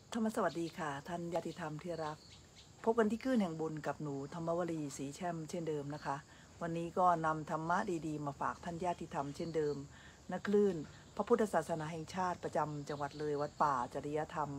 ธรรมสวัสดีค่ะท่านญาติธรรมที่รักพบกันที่คลื่นแห่งบุญกับหนูธรรมวลีศรีแช่มเช่นเดิมนะคะวันนี้ก็นำธรรมะดีๆมาฝากท่านญาติธรรมเช่นเดิมณคลื่นพระพุทธศาสนาแห่งชาติประจำจังหวัดเลยวัดป่าจริยธรรม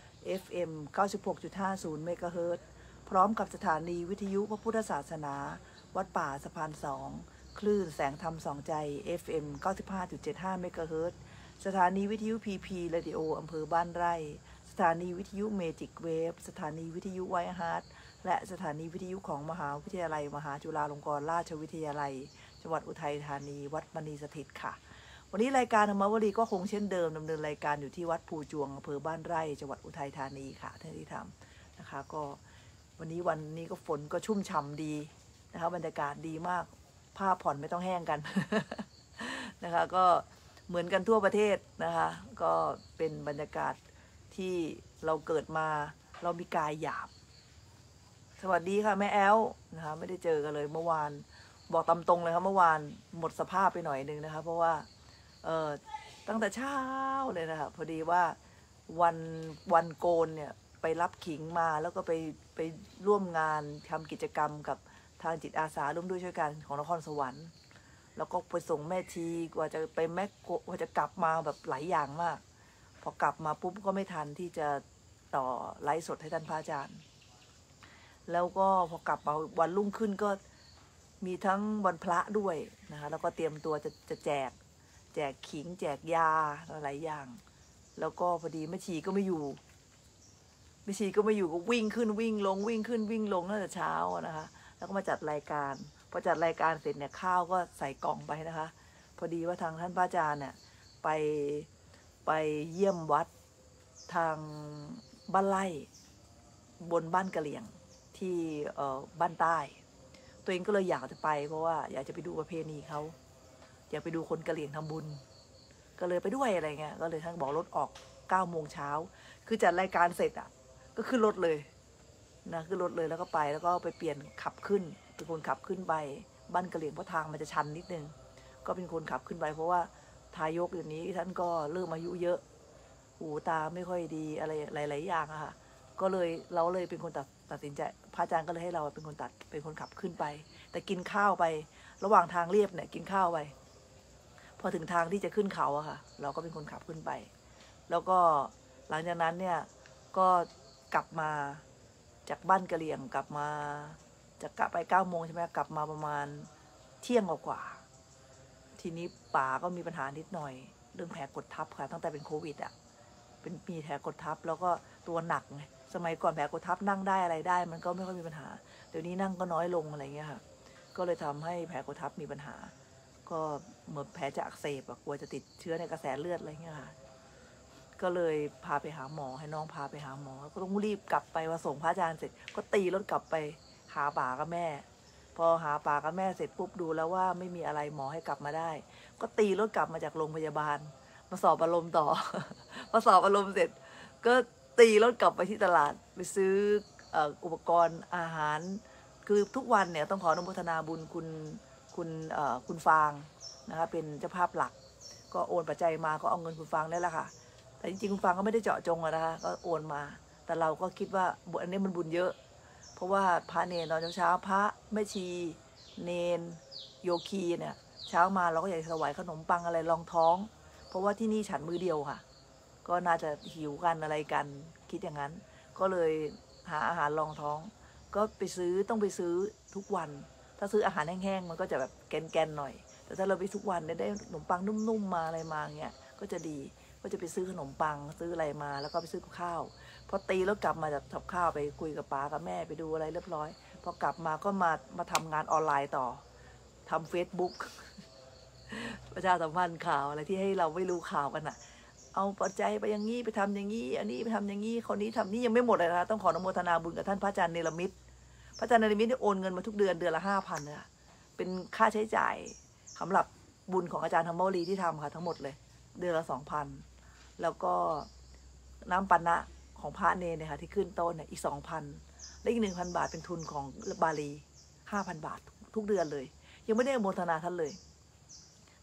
FM 96.50 เมกะเฮิรตซ์พร้อมกับสถานีวิทยุพระพุทธศาสนาวัดป่าสะพานสองคลื่นแสงธรรมสองใจ FM 95.75 เมกะเฮิรตซ์สถานีวิทยุพีพีเรดิโออำเภอบ้านไร่สถานีวิทยุเมจิกเวฟสถานีวิทยุไวฮาร์ดและสถานีวิทยุของมหาวิทยาลัยมหาจุฬาลงกรณราชวิทยาลัยจังหวัดอุทัยธานีวัดมณีสถิตค่ะวันนี้รายการธรรมวลีก็คงเช่นเดิมดำเนินรายการอยู่ที่วัดภูจวงอำเภอบ้านไร่จังหวัดอุทัยธานีค่ะท่านที่ทำนะคะก็วันนี้ก็ฝนก็ชุ่มฉ่ำดีนะคะบรรยากาศดีมากผ้าผ่อนไม่ต้องแห้งกัน นะคะก็เหมือนกันทั่วประเทศนะคะก็เป็นบรรยากาศที่เราเกิดมาเรามีกายหยาบสวัสดีค่ะแม่แอลนะคะไม่ได้เจอกันเลยเมื่อวานบอกตามตรงเลยครับเมื่อวานหมดสภาพไปหน่อยนึงนะคะเพราะว่าตั้งแต่เช้าเลยนะคะพอดีว่าวันโกนเนี่ยไปรับขิงมาแล้วก็ไปร่วมงานทำกิจกรรมกับทางจิตอาสาร่วมด้วยช่วยกันของนครสวรรค์แล้วก็ไปส่งแม่ชีกว่าจะไปแมคโครกว่าจะกลับมาแบบหลายอย่างมากพอกลับมาปุ๊บก็ไม่ทันที่จะต่อไลฟ์สดให้ท่านพระอาจารย์แล้วก็พอกลับมาวันรุ่งขึ้นก็มีทั้งวันพระด้วยนะคะแล้วก็เตรียมตัวจะแจกขิงแจกยาหลายอย่างแล้วก็พอดีแม่ชีก็ไม่อยู่ก็วิ่งขึ้นวิ่งลงวิ่งขึ้นวิ่งลงตั้งแต่เช้านะคะแล้วก็มาจัดรายการพอจัดรายการเสร็จเนี่ยข้าวก็ใส่กล่องไปนะคะพอดีว่าทางท่านพระอาจารย์เนี่ยไปเยี่ยมวัดทางบ้านไร่บนบ้านกะเหลี่ยงที่บ้านใต้ตัวเองก็เลยอยากจะไปเพราะว่าอยากจะไปดูประเพณีเขาอยากไปดูคนกะเหลี่ยงทำบุญก็เลยไปด้วยอะไรเงี้ยก็เลยท่านบอกรถออก9 โมงเช้าคือจัดรายการเสร็จอ่ะก็ขึ้นรถเลยนะขึ้นรถเลยแล้วก็ไปแล้วก็ไปเปลี่ยนขับขึ้นเป็นคนขับขึ้นไปบ้านกะเหลี่ยงเพราะทางมันจะชันนิดนึงก็เป็นคนขับขึ้นไปเพราะว่าทายกอย่างนี้ท่านก็เริ่มอายุเยอะหูตาไม่ค่อยดีอะไรหลายๆอย่างอะค่ะก็เลยเราเลยเป็นคนตัดสินใจพระอาจารย์ก็เลยให้เราเป็นคนขับขึ้นไปแต่กินข้าวไประหว่างทางเรียบเนี่ยกินข้าวไปพอถึงทางที่จะขึ้นเขาอะค่ะเราก็เป็นคนขับขึ้นไปแล้วก็หลังจากนั้นเนี่ยก็กลับมาจากบ้านกะเหรี่ยงกลับมาจะกลับไป9 โมงใช่ไหมกลับมาประมาณเที่ยงกว่าทีนี้ป่าก็มีปัญหานิดหน่อยเรื่องแผลกดทับค่ะตั้งแต่เป็นโควิดอะมีแผลกดทับแล้วก็ตัวหนักไงสมัยก่อนแผลกดทับนั่งได้อะไรได้มันก็ไม่ค่อยมีปัญหาเดี๋ยวนี้นั่งก็น้อยลงอะไรเงี้ยค่ะก็เลยทำให้แผลกดทับมีปัญหาก็เหมือนแผลจะอักเสบกลัวจะติดเชื้อในกระแสเลือดอะไรเงี้ยค่ะก็เลยพาไปหาหมอให้น้องพาไปหาหมอก็ต้องรีบกลับไปมาส่งพระอาจารย์เสร็จก็ตีรถกลับไปหาป่ากับแม่พอหาป่ากับแม่เสร็จปุ๊บดูแล้วว่าไม่มีอะไรหมอให้กลับมาได้ก็ตีรถกลับมาจากโรงพยาบาลมาสอบอารมณ์ต่อ พอสอบอารมณ์เสร็จก็ตีรถกลับไปที่ตลาดไปซื้ออุปกรณ์อาหารคือทุกวันเนี่ยต้องขออนุโมทนาบุญคุณฟางนะคะเป็นเจ้าภาพหลักก็โอนปัจจัยมาก็เอาเงินคุณฟางได้แล้วค่ะแต่จริงๆคุณฟางก็ไม่ได้เจาะจงนะคะก็โอนมาแต่เราก็คิดว่าอันนี้มันบุญเยอะเพราะว่าพระเนรตอนเช้าพระแม่ชีเนรโยคีเนี่ยเช้ามาเราก็อยากถวายขนมปังอะไรรองท้องเพราะว่าที่นี่ฉันมื้อเดียวค่ะก็น่าจะหิวกันอะไรกันคิดอย่างนั้นก็เลยหาอาหารรองท้องก็ต้องไปซื้อทุกวันถ้าซื้ออาหารแห้งๆมันก็จะแบบแกนๆหน่อยแต่ถ้าเราไปทุกวันได้ขนมปังนุ่มๆมาอะไรมาเงี้ยก็จะดีก็จะไปซื้อขนมปังซื้ออะไรมาแล้วก็ไปซื้อข้าวพอตีแล้วกลับมาจากทำข้าวไปคุยกับป้ากับแม่ไปดูอะไรเรียบร้อยพอกลับมาก็มาทำงานออนไลน์ต่อทำ Facebook ประชาสัมพันธ์ข่าวอะไรที่ให้เราไม่รู้ข่าวกันอะเอาปัจจัยไปอย่างนี้ไปทำอย่างนี้อันนี้ไปทำอย่างนี้คนนี้ทำนี่ยังไม่หมดเลยนะคะต้องขออนุโมทนาบุญกับท่านพระอาจารย์เนรมิตพระอาจารย์เนรมิตได้โอนเงินมาทุกเดือนละ5,000เนี่ยเป็นค่าใช้จ่ายสำหรับบุญของอาจารย์ธรรมวลีที่ทำค่ะทั้งหมดเลยเดือนละ2,000แล้วก็น้ำปันนะของพระเนรเนี่ยค่ะที่ขึ้นต้นเนี่ยอีก2,000และอีก1,000 บาทเป็นทุนของบาลี5,000 บาททุกเดือนเลยยังไม่ได้โมทนาท่านเลย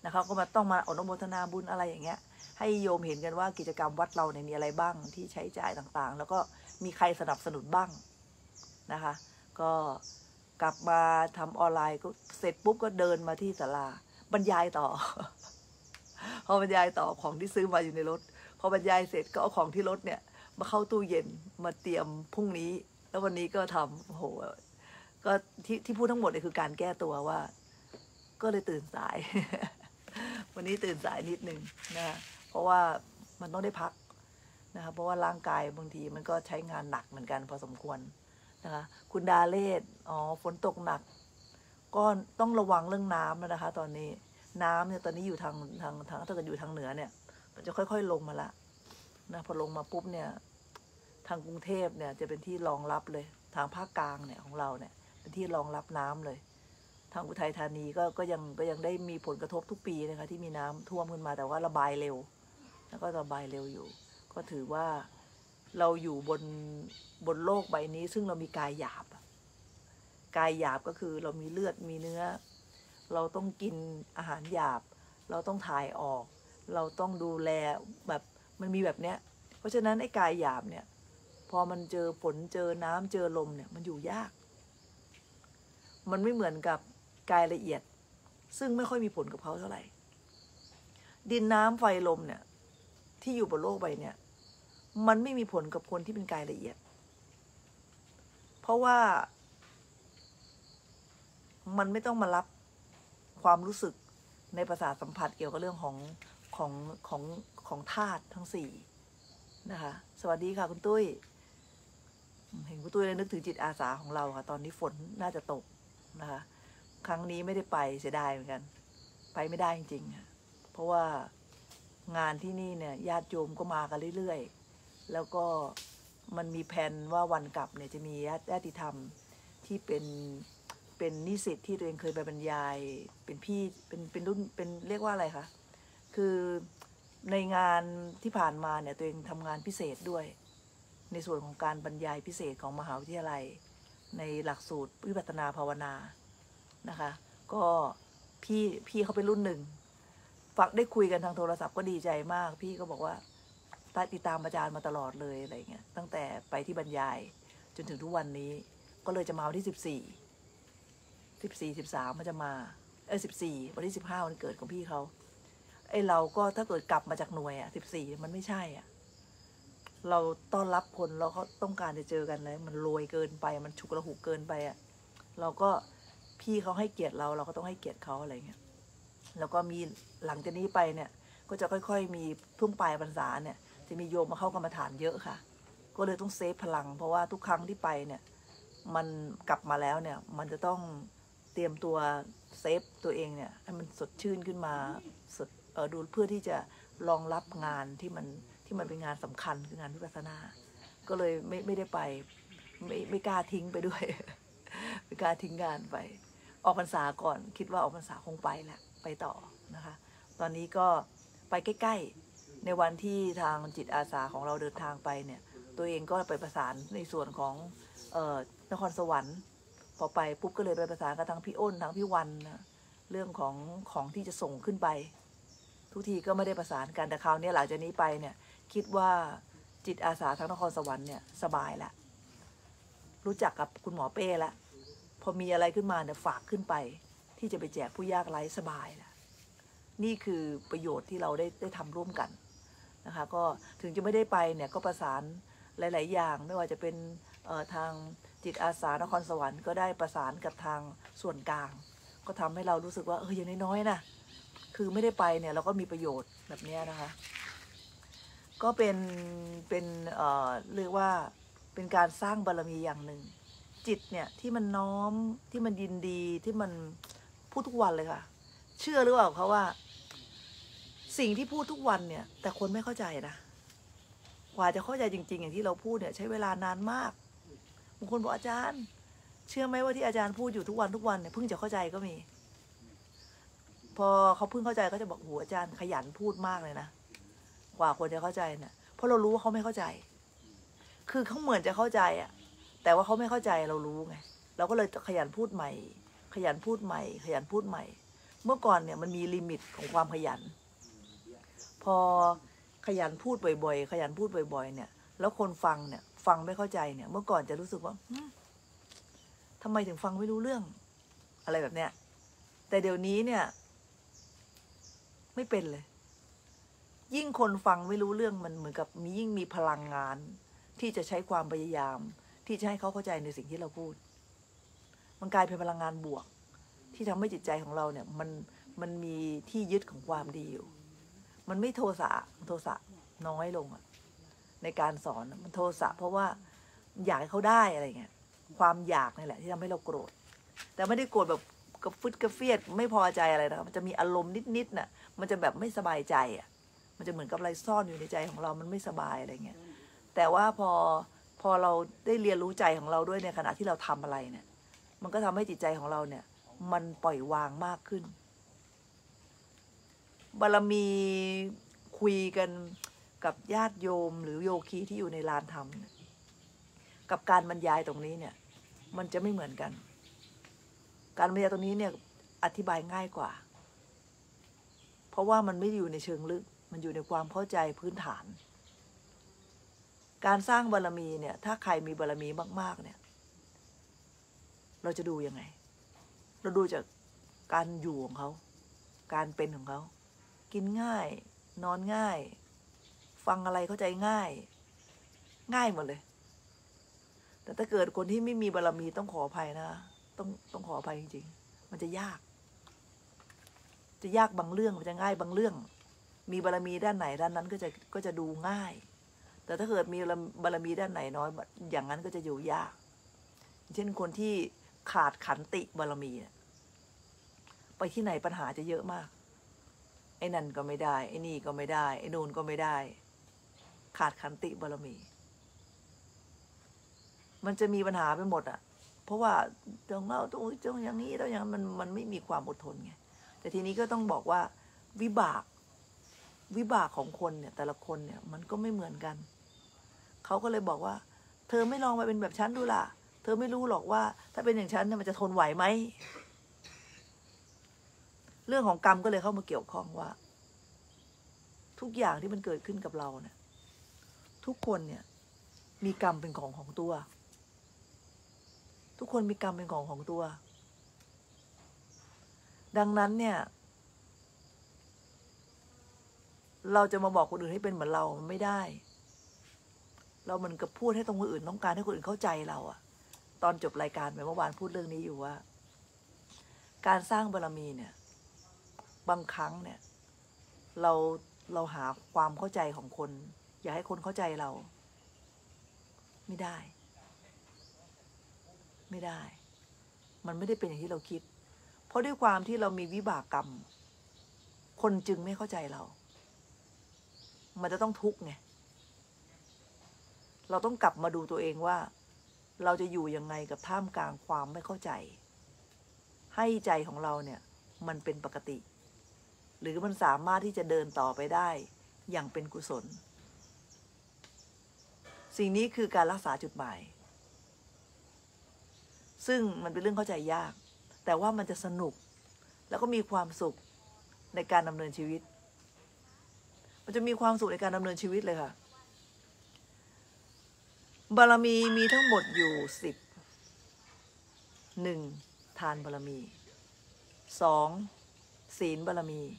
นะคะก็มาต้องมาอนุโมทนาบุญอะไรอย่างเงี้ยให้โยมเห็นกันว่ากิจกรรมวัดเราเนี่ยมีอะไรบ้างที่ใช้จ่ายต่างๆแล้วก็มีใครสนับสนุนบ้างนะคะก็กลับมาทำออนไลน์ก็เสร็จปุ๊บก็เดินมาที่ศาลาบรรยายต่อ พอบรรยายต่อของที่ซื้อมาอยู่ในรถพอบรรยายเสร็จก็เอาของที่รถเนี่ยมาเข้าตู้เย็นมาเตรียมพรุ่งนี้แล้ววันนี้ก็ทำโอ้โหก็ที่พูดทั้งหมดเนี่ยคือการแก้ตัวว่าก็เลยตื่นสาย วันนี้ตื่นสายนิดนึงนะเพราะว่ามันต้องได้พักนะคะเพราะว่าร่างกายบางทีมันก็ใช้งานหนักเหมือนกันพอสมควรนะคะคุณดาเลศฝนตกหนักก็ต้องระวังเรื่องน้ำนะคะตอนนี้น้ำเนี่ยตอนนี้อยู่ทางถ้าเกิดอยู่ทางเหนือเนี่ยมันจะค่อยๆลงมาละนะพอลงมาปุ๊บเนี่ยทางกรุงเทพเนี่ยจะเป็นที่รองรับเลยทางภาคกลางเนี่ยของเราเนี่ยเป็นที่รองรับน้ำเลยทางอุทัยธานีก็ยังได้มีผลกระทบทุกปีนะคะที่มีน้ำท่วมขึ้นมาแต่ว่าระบายเร็วแล้วก็ระบายเร็วอยู่ก็ถือว่าเราอยู่บนโลกใบนี้ซึ่งเรามีกายหยาบก็คือเรามีเลือดมีเนื้อเราต้องกินอาหารหยาบเราต้องถ่ายออกเราต้องดูแลแบบมันมีแบบเนี้ยเพราะฉะนั้นไอ้กายหยาบเนี่ยพอมันเจอฝนเจอน้ำเจอลมเนี่ยมันอยู่ยากมันไม่เหมือนกับกายละเอียดซึ่งไม่ค่อยมีผลกับเขาเท่าไหร่ดินน้ำไฟลมเนี่ยที่อยู่บนโลกใบเนี่ยมันไม่มีผลกับคนที่เป็นกายละเอียดเพราะว่ามันไม่ต้องมารับความรู้สึกในประสาทสัมผัสเกี่ยวกับเรื่องของธาตุทั้งสี่นะคะสวัสดีค่ะคุณตุ้ยเห็นคุณตุ้ยเลยนึกถึงจิตอาสาของเราค่ะตอนนี้ฝนน่าจะตกนะคะครั้งนี้ไม่ได้ไปเสียดายเหมือนกันไปไม่ได้จริงๆค่ะเพราะว่างานที่นี่เนี่ยญาติโยมก็มากันเรื่อยๆแล้วก็มันมีแผนว่าวันกลับเนี่ยจะมีญาติธรรมที่เป็นนิสิตที่ตัวเองเคยไปบรรยายเป็นพี่เป็นรุ่นเป็นเรียกว่าอะไรคะคือในงานที่ผ่านมาเนี่ยตัวเองทำงานพิเศษด้วยในส่วนของการบรรยายพิเศษของมหาวิทยาลัยในหลักสูตรวิปัสสนาภาวนานะคะก็พี่เขาเป็นรุ่นหนึ่งฟังได้คุยกันทางโทรศัพท์ก็ดีใจมากพี่ก็บอกว่าติดตามอาจารย์มาตลอดเลยอะไรเงี้ยตั้งแต่ไปที่บรรยายจนถึงทุกวันนี้ก็เลยจะมาวันที่13มันจะมา14วันที่15วันเกิดของพี่เขาเราก็ถ้าเกิดกลับมาจากหน่วย14มันไม่ใช่เราต้อนรับคนเราเขาต้องการจะเจอกันเลยมันรวยเกินไปมันฉุกระหุกเกินไปเราก็พี่เขาให้เกียรติเราก็ต้องให้เกียรติเขาอะไรเงี้ยแล้วก็มีหลังจากนี้ไปเนี่ยก็จะค่อยๆมีทุ่งปลายพรรษาเนี่ยจะมีโยมมาเข้ากรรมฐานเยอะค่ะก็เลยต้องเซฟพลังเพราะว่าทุกครั้งที่ไปเนี่ยมันกลับมาแล้วเนี่ยมันจะต้องเตรียมตัวเซฟตัวเองเนี่ยให้มันสดชื่นขึ้นมาดูเพื่อที่จะรองรับงานที่มันเป็นงานสำคัญคืองานวิปัสสนาก็เลยไม่ได้ไปไม่กล้าทิ้งไปด้วย ไม่กล้าทิ้งงานไปออกพรรษาก่อนคิดว่าออกพรรษาคงไปแหละไปต่อนะคะตอนนี้ก็ไปใกล้ๆในวันที่ทางจิตอาสาของเราเดินทางไปเนี่ยตัวเองก็ไปประสานในส่วนของนครสวรรค์พอไปปุ๊บก็เลยไปประสานกับทางพี่อ้นทางพี่วันนะเรื่องของที่จะส่งขึ้นไปทุกทีก็ไม่ได้ประสานกันแต่คราวนี้หลังจากนี้ไปเนี่ยคิดว่าจิตอาสาทางนครสวรรค์เนี่ยสบายละรู้จักกับคุณหมอเป้แล้วพอมีอะไรขึ้นมาเนี่ยฝากขึ้นไปที่จะไปแจกผู้ยากไร้สบายละนี่คือประโยชน์ที่เราได้ทำร่วมกันนะคะก็ถึงจะไม่ได้ไปเนี่ยก็ประสานหลายๆอย่างไม่ว่าจะเป็นทางจิตอาสานครสวรรค์ก็ได้ประสานกับทางส่วนกลางก็ทำให้เรารู้สึกว่าอย่างน้อยๆนะคือไม่ได้ไปเนี่ยเราก็มีประโยชน์แบบนี้นะคะก็เป็นเรียกว่าเป็นการสร้างบารมีอย่างหนึ่งจิตเนี่ยที่มันน้อมที่มันยินดีที่มันพูดทุกวันเลยค่ะเชื่อหรือเปล่าเขาว่าสิ่งที่พูดทุกวันเนี่ยแต่คนไม่เข้าใจนะกว่าจะเข้าใจจริงๆอย่างที่เราพูดเนี่ยใช้เวลานานมากบางคนบอกอาจารย์เชื่อไหมว่าที่อาจารย์พูดอยู่ทุกวันเนี่ยเพิ่งจะเข้าใจก็มีพอเขาเพิ่งเข้าใจก็จะบอกโหอาจารย์ขยันพูดมากเลยนะกว่าคนจะเข้าใจเนี่ยเพราะเรารู้ว่าเขาไม่เข้าใจคือเขาเหมือนจะเข้าใจแต่ว่าเขาไม่เข้าใจเรารู้ไงเราก็เลยขยันพูดใหม่ขยันพูดใหม่ขยันพูดใหม่เมื่อก่อนเนี่ยมันมีลิมิตของความขยันพอขยันพูดบ่อยๆขยันพูดบ่อยๆเนี่ยแล้วคนฟังเนี่ยฟังไม่เข้าใจเนี่ยเมื่อก่อนจะรู้สึกว่าทำไมถึงฟังไม่รู้เรื่องอะไรแบบเนี้ยแต่เดี๋ยวนี้เนี่ยไม่เป็นเลยยิ่งคนฟังไม่รู้เรื่องมันเหมือนกับยิ่งมีพลังงานที่จะใช้ความพยายามที่จะให้เขาเข้าใจในสิ่งที่เราพูดมันกลายเป็นพลังงานบวกที่ทำให้จิตใจของเราเนี่ยมันมีที่ยึดของความดีอยู่มันไม่โทสะน้อยลงอะในการสอนมันโทสะเพราะว่าอยากให้เขาได้อะไรเงี้ยความอยากนี่แหละที่ทำให้เราโกรธแต่ไม่ได้โกรธแบบกระฟึดกระเฟียดไม่พอใจอะไรนะมันจะมีอารมณ์นิดๆน่ะมันจะแบบไม่สบายใจอ่ะมันจะเหมือนกับอะไรซ่อนอยู่ในใจของเรามันไม่สบายอะไรเงี้ยแต่ว่าพอเราได้เรียนรู้ใจของเราด้วยในขณะที่เราทำอะไรเนี่ยมันก็ทำให้จิตใจของเราเนี่ยมันปล่อยวางมากขึ้นบารมีคุยกันกับญาติโยมหรือโยคีที่อยู่ในลานธรรมกับการบรรยายตรงนี้เนี่ยมันจะไม่เหมือนกันการบรรยายตรงนี้เนี่ยอธิบายง่ายกว่าเพราะว่ามันไม่อยู่ในเชิงลึกมันอยู่ในความเข้าใจพื้นฐานการสร้างบารมีเนี่ยถ้าใครมีบารมีมากๆเนี่ยเราจะดูยังไงเราดูจากการอยู่ของเขาการเป็นของเขากินง่ายนอนง่ายฟังอะไรเข้าใจง่ายหมดเลยแต่ถ้าเกิดคนที่ไม่มีบารมีต้องขออภัยนะต้องขออภัยจริงๆมันจะยากบางเรื่องมันจะง่ายบางเรื่องมีบารมีด้านไหนด้านนั้นก็จะดูง่ายแต่ถ้าเกิดมีบารมีด้านไหนน้อยอย่างนั้นก็จะอยู่ยากเช่นคนที่ขาดขันติบารมีไปที่ไหนปัญหาจะเยอะมากไอ้นั่นก็ไม่ได้ไอ้นี่ก็ไม่ได้ไอ้นู่นก็ไม่ได้ขาดขันติบารมีมันจะมีปัญหาไปหมดอ่ะเพราะว่าต้องเราต้องอย่างนี้ต้องอย่างมันไม่มีความอดทนไงแต่ทีนี้ก็ต้องบอกว่าวิบากของคนเนี่ยแต่ละคนเนี่ยมันก็ไม่เหมือนกันเขาก็เลยบอกว่าเธอไม่ลองมาเป็นแบบฉันดูล่ะเธอไม่รู้หรอกว่าถ้าเป็นอย่างฉันเนี่ยมันจะทนไหวไหมเรื่องของกรรมก็เลยเข้ามาเกี่ยวข้องว่าทุกอย่างที่มันเกิดขึ้นกับเราเนี่ยทุกคนเนี่ยมีกรรมเป็นของตัวทุกคนมีกรรมเป็นของตัวดังนั้นเนี่ยเราจะมาบอกคนอื่นให้เป็นเหมือนเราไม่ได้เราเหมือนกับพูดให้ตรงคนอื่นต้องการให้คนอื่นเข้าใจเราอะตอนจบรายการไปเมื่อวานพูดเรื่องนี้อยู่ว่าการสร้างบารมีเนี่ยบางครั้งเนี่ยเราหาความเข้าใจของคนอยากให้คนเข้าใจเราไม่ได้มันไม่ได้เป็นอย่างที่เราคิดเพราะด้วยความที่เรามีวิบากกรรมคนจึงไม่เข้าใจเรามันจะต้องทุกข์ไงเราต้องกลับมาดูตัวเองว่าเราจะอยู่ยังไงกับท่ามกลางความไม่เข้าใจให้ใจของเราเนี่ยมันเป็นปกติหรือมันสามารถที่จะเดินต่อไปได้อย่างเป็นกุศลสิ่งนี้คือการรักษาจุดหมายซึ่งมันเป็นเรื่องเข้าใจยากแต่ว่ามันจะสนุกแล้วก็มีความสุขในการดำเนินชีวิตมันจะมีความสุขในการดำเนินชีวิตเลยค่ะบารมีมีทั้งหมดอยู่1ทานบารมี2ศีลบารมี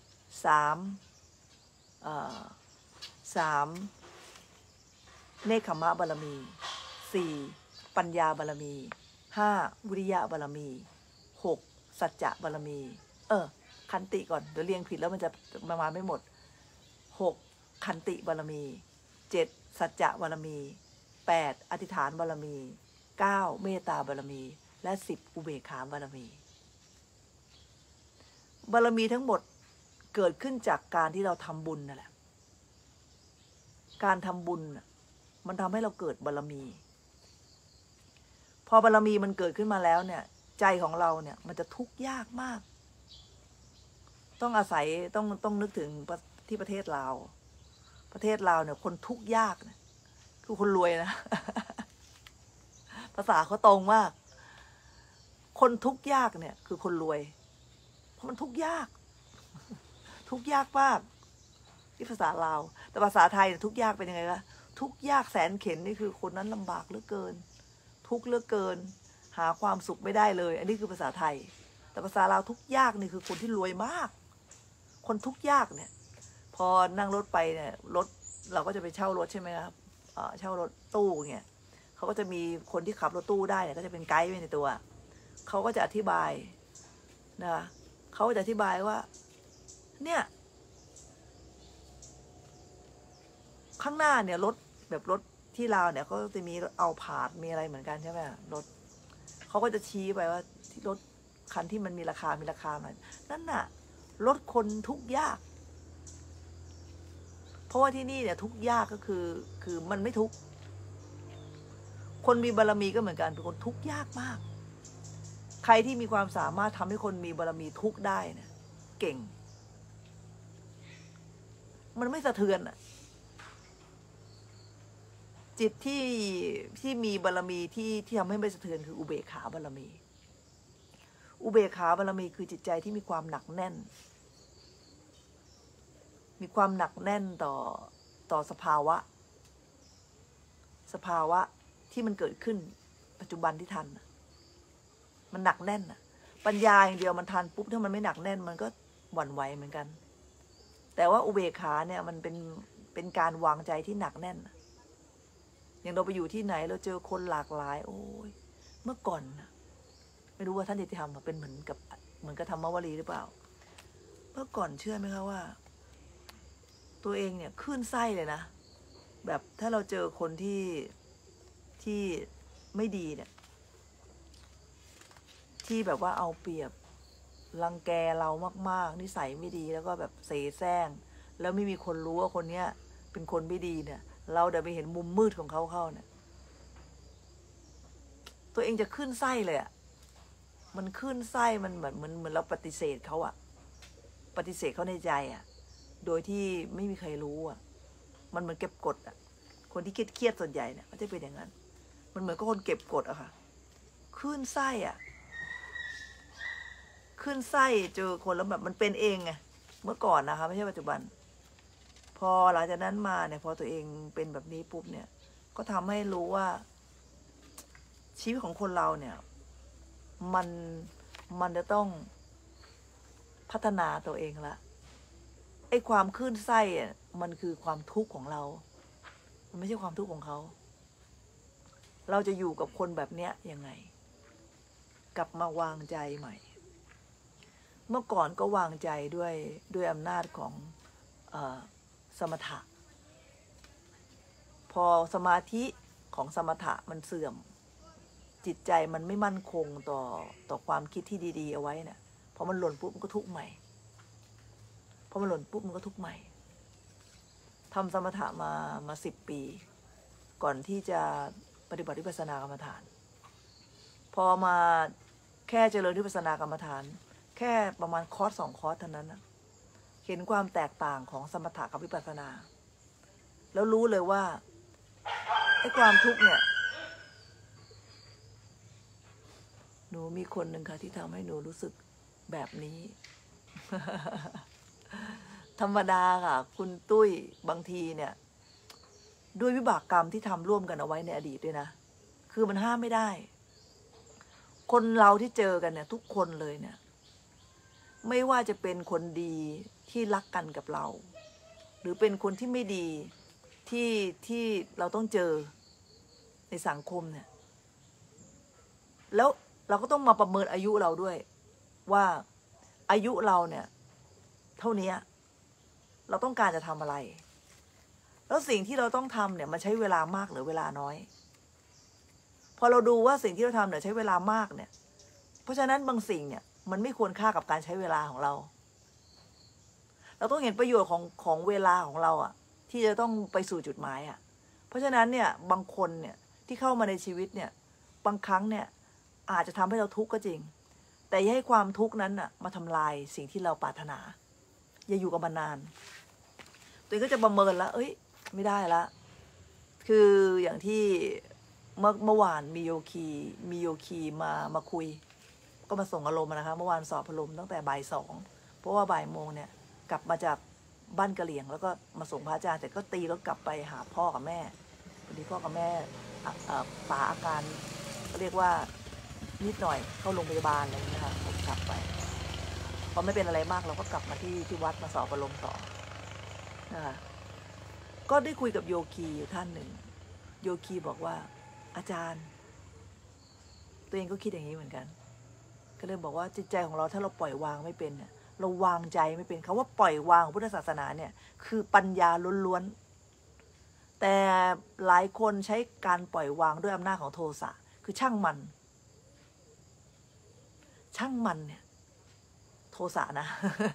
3เนคขมะบารมี4ปัญญาบารมี5วิริยะบารมี6สัจจะบารมีขันติก่อนเดี๋ยวเรียงผิดแล้วมันจะมาไม่หมด6ขันติบารมี7สัจจะบารมี8อธิษฐานบารมี9เมตตาบารมีและ10อุเบกขาบารมีบารมีทั้งหมดเกิดขึ้นจากการที่เราทำบุญนั่นแหละการทำบุญมันทำให้เราเกิดบารมีพอบารมีมันเกิดขึ้นมาแล้วเนี่ยใจของเราเนี่ยมันจะทุกข์ยากมากต้องอาศัยต้องนึกถึงที่ประเทศลาวเนี่ยคนทุกข์ยากเนี่ยคือคนรวยนะ ภาษาเขาตรงมากคนทุกข์ยากเนี่ยคือคนรวยเพราะมันทุกข์ยากทุกข์ยากมากที่ภาษาลาวแต่ภาษาไทยทุกข์ยากเป็นยังไงล่ะทุกข์ยากแสนเข็ญนี่คือคนนั้นลำบากเหลือเกินทุกข์เหลือเกินหาความสุขไม่ได้เลยอันนี้คือภาษาไทยแต่ภาษาลาวทุกข์ยากนี่คือคนที่รวยมากคนทุกข์ยากเนี่ยพอนั่งรถไปเนี่ยรถเราก็จะไปเช่ารถใช่ไหมครับเช่ารถตู้เนี่ยเขาก็จะมีคนที่ขับรถตู้ได้เนี่ยก็จะเป็นไกด์ไว้ในตัวเขาก็จะอธิบายนะเขาจะอธิบายว่าเนี่ยข้างหน้าเนี่ยรถแบบรถที่ลาวเนี่ยเขาจะมีเอาผาดมีอะไรเหมือนกันใช่ไหมรถเขาก็จะชี้ไปว่าที่รถคันที่มันมีราคาหน่อยนั่นน่ะรถคนทุกข์ยากเพราะว่าที่นี่เนี่ยทุกข์ยากก็คือมันไม่ทุกข์คนมีบารมีก็เหมือนกันเป็นคนทุกข์ยากมากใครที่มีความสามารถทำให้คนมีบารมีทุกข์ได้เนี่ยเก่งมันไม่สะเทือนอะจิตที่มีบารมีที่ทำให้ไม่สะเทือนคืออุเบกขาบารมีอุเบกขาบารมีคือจิตใจที่มีความหนักแน่นมีความหนักแน่นต่อสภาวะที่มันเกิดขึ้นปัจจุบันที่ทันมันหนักแน่นอะปัญญาอย่างเดียวมันทันปุ๊บถ้ามันไม่หนักแน่นมันก็หวั่นไหวเหมือนกันแต่ว่าอุเบกขาเนี่ยมันเป็นการวางใจที่หนักแน่นอย่างเราไปอยู่ที่ไหนเราเจอคนหลากหลายโอ้ยเมื่อก่อนไม่รู้ว่าท่านจะทำเป็นเหมือนกับธรรมวลีหรือเปล่าเมื่อก่อนเชื่อไหมคะว่าตัวเองเนี่ยคลื่นไส้เลยนะแบบถ้าเราเจอคนที่ไม่ดีเนี่ยที่แบบว่าเอาเปรียบรังแกเรามากๆนิสัยไม่ดีแล้วก็แบบเสแสร้งแล้วไม่มีคนรู้ว่าคนเนี้ยเป็นคนไม่ดีเนี่ยเราเดี๋ยวไปเห็นมุมมืดของเขาเข้าเนี่ยตัวเองจะขึ้นไส้เลยอะมันขึ้นไส้มันเหมือนเราปฏิเสธเขาอะปฏิเสธเขาในใจอะโดยที่ไม่มีใครรู้อะมันเหมือนเก็บกดอะคนที่เครียดส่วนใหญ่เนี่ยก็จะเป็นอย่างนั้นมันเหมือนกับคนเก็บกดอะค่ะขึ้นไส้อะขึ้นไส้เจอคนแล้วแบบมันเป็นเองไงเมื่อก่อนนะคะไม่ใช่ปัจจุบันพอหลังจากนั้นมาเนี่ยพอตัวเองเป็นแบบนี้ปุ๊บเนี่ยก็ทำให้รู้ว่าชีวิตของคนเราเนี่ยมันจะต้องพัฒนาตัวเองละไอ้ความคลื่นไส้อ่ะมันคือความทุกข์ของเรามันไม่ใช่ความทุกข์ของเขาเราจะอยู่กับคนแบบเนี้ยยังไงกลับมาวางใจใหม่เมื่อก่อนก็วางใจด้วยอำนาจของสมถะพอสมาธิของสมถะมันเสื่อมจิตใจมันไม่มั่นคงต่อความคิดที่ดีๆเอาไว้เนี่ยพอมันหล่นปุ๊บมันก็ทุกข์ใหม่พอมันหล่นปุ๊บมันก็ทุกข์ใหม่ทำสมถะมา10 ปีก่อนที่จะปฏิบัติวิปัสสนากรรมฐานพอมาแค่เจริญวิปัสสนากรรมฐานแค่ประมาณคอร์ส2 คอร์สเท่านั้นนะเห็นความแตกต่างของสมถะกับวิปัสสนาแล้วรู้เลยว่าไอ้ความทุกข์เนี่ยหนูมีคนหนึ่งค่ะที่ทำให้หนูรู้สึกแบบนี้ ธรรมดาค่ะคุณตุ้ยบางทีเนี่ยด้วยวิบากกรรมที่ทำร่วมกันเอาไว้ในอดีตด้วยนะคือมันห้ามไม่ได้คนเราที่เจอกันเนี่ยทุกคนเลยเนี่ยไม่ว่าจะเป็นคนดีที่รักกันกับเราหรือเป็นคนที่ไม่ดีที่เราต้องเจอในสังคมเนี่ยแล้วเราก็ต้องมาประเมินอายุเราด้วยว่าอายุเราเนี่ยเท่านี้เราต้องการจะทำอะไรแล้วสิ่งที่เราต้องทำเนี่ยมันใช้เวลามากหรือเวลาน้อยพอเราดูว่าสิ่งที่เราทำเนี่ยใช้เวลามากเนี่ยเพราะฉะนั้นบางสิ่งเนี่ยมันไม่ควรค่ากับการใช้เวลาของเราต้องเห็นประโยชน์ของเวลาของเราอ่ะที่จะต้องไปสู่จุดหมายอ่ะเพราะฉะนั้นเนี่ยบางคนเนี่ยที่เข้ามาในชีวิตเนี่ยบางครั้งเนี่ยอาจจะทำให้เราทุกข์ก็จริงแต่อย่าให้ความทุกข์นั้นน่ะมาทำลายสิ่งที่เราปรารถนาอย่าอยู่กับมันนานตัวเองก็จะประเมินแล้วเอ้ยไม่ได้ละคืออย่างที่เมื่อวานมีโยคีมาคุยก็มาส่งอารมณ์นะคะเมื่อวานสอบอารมณ์ตั้งแต่บ่าย 2เพราะว่าบ่าย โมงเนี่ยกลับมาจากบ้านกะเหรี่ยงแล้วก็มาส่งพระอาจารย์แต่ก็ตีรถกลับไปหาพ่อกับแม่พอดีพ่อกับแม่ป๋าอาการเรียกว่านิดหน่อยเข้าโรงพยาบาลอะไรอย่างเงี้ยค่ะผมกลับไปพอไม่เป็นอะไรมากเราก็กลับมาที่วัดมาสอบอารมณ์ต่อนะคะก็ได้คุยกับโยคีอยู่ท่านหนึ่งโยคีบอกว่าอาจารย์ตัวเองก็คิดอย่างนี้เหมือนกันก็เลยบอกว่าจิตใจของเราถ้าเราปล่อยวางไม่เป็นเนี่ยเราวางใจไม่เป็นคำว่าปล่อยวางของพุทธศาสนาเนี่ยคือปัญญาล้วนๆแต่หลายคนใช้การปล่อยวางด้วยอำนาจของโทสะคือช่างมันเนี่ยโทสะนะ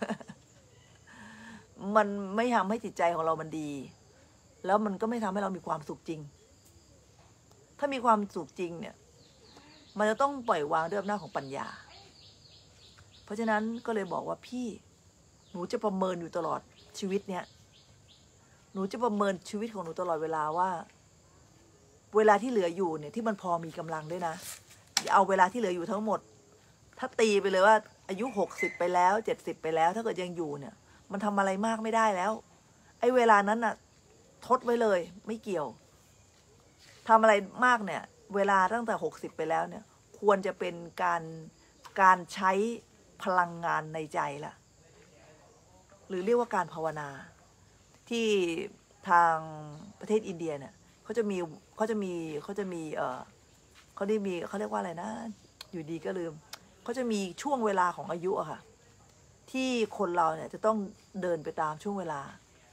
มันไม่ทำให้จิตใจของเรามันดีแล้วมันก็ไม่ทำให้เรามีความสุขจริงถ้ามีความสุขจริงเนี่ยมันจะต้องปล่อยวางด้วยอำนาจของปัญญาเพราะฉะนั้นก็เลยบอกว่าพี่หนูจะประเมินอยู่ตลอดชีวิตเนี่ยหนูจะประเมินชีวิตของหนูตลอดเวลาว่าเวลาที่เหลืออยู่เนี่ยที่มันพอมีกำลังด้วยนะอย่าเอาเวลาที่เหลืออยู่ทั้งหมดถ้าตีไปเลยว่าอายุ60ไปแล้ว70ไปแล้วถ้าเกิดยังอยู่เนี่ยมันทำอะไรมากไม่ได้แล้วไอ้เวลานั้นน่ะทดไว้เลยไม่เกี่ยวทำอะไรมากเนี่ยเวลาตั้งแต่60ไปแล้วเนี่ยควรจะเป็นการใช้พลังงานในใจละหรือเรียกว่าการภาวนาที่ทางประเทศอินเดียเนี่ยเขาจะมีเขาได้มีเขาเรียกว่าอะไรนะอยู่ดีก็ลืมเขาจะมีช่วงเวลาของอายุอะค่ะที่คนเราเนี่ยจะต้องเดินไปตามช่วงเวลา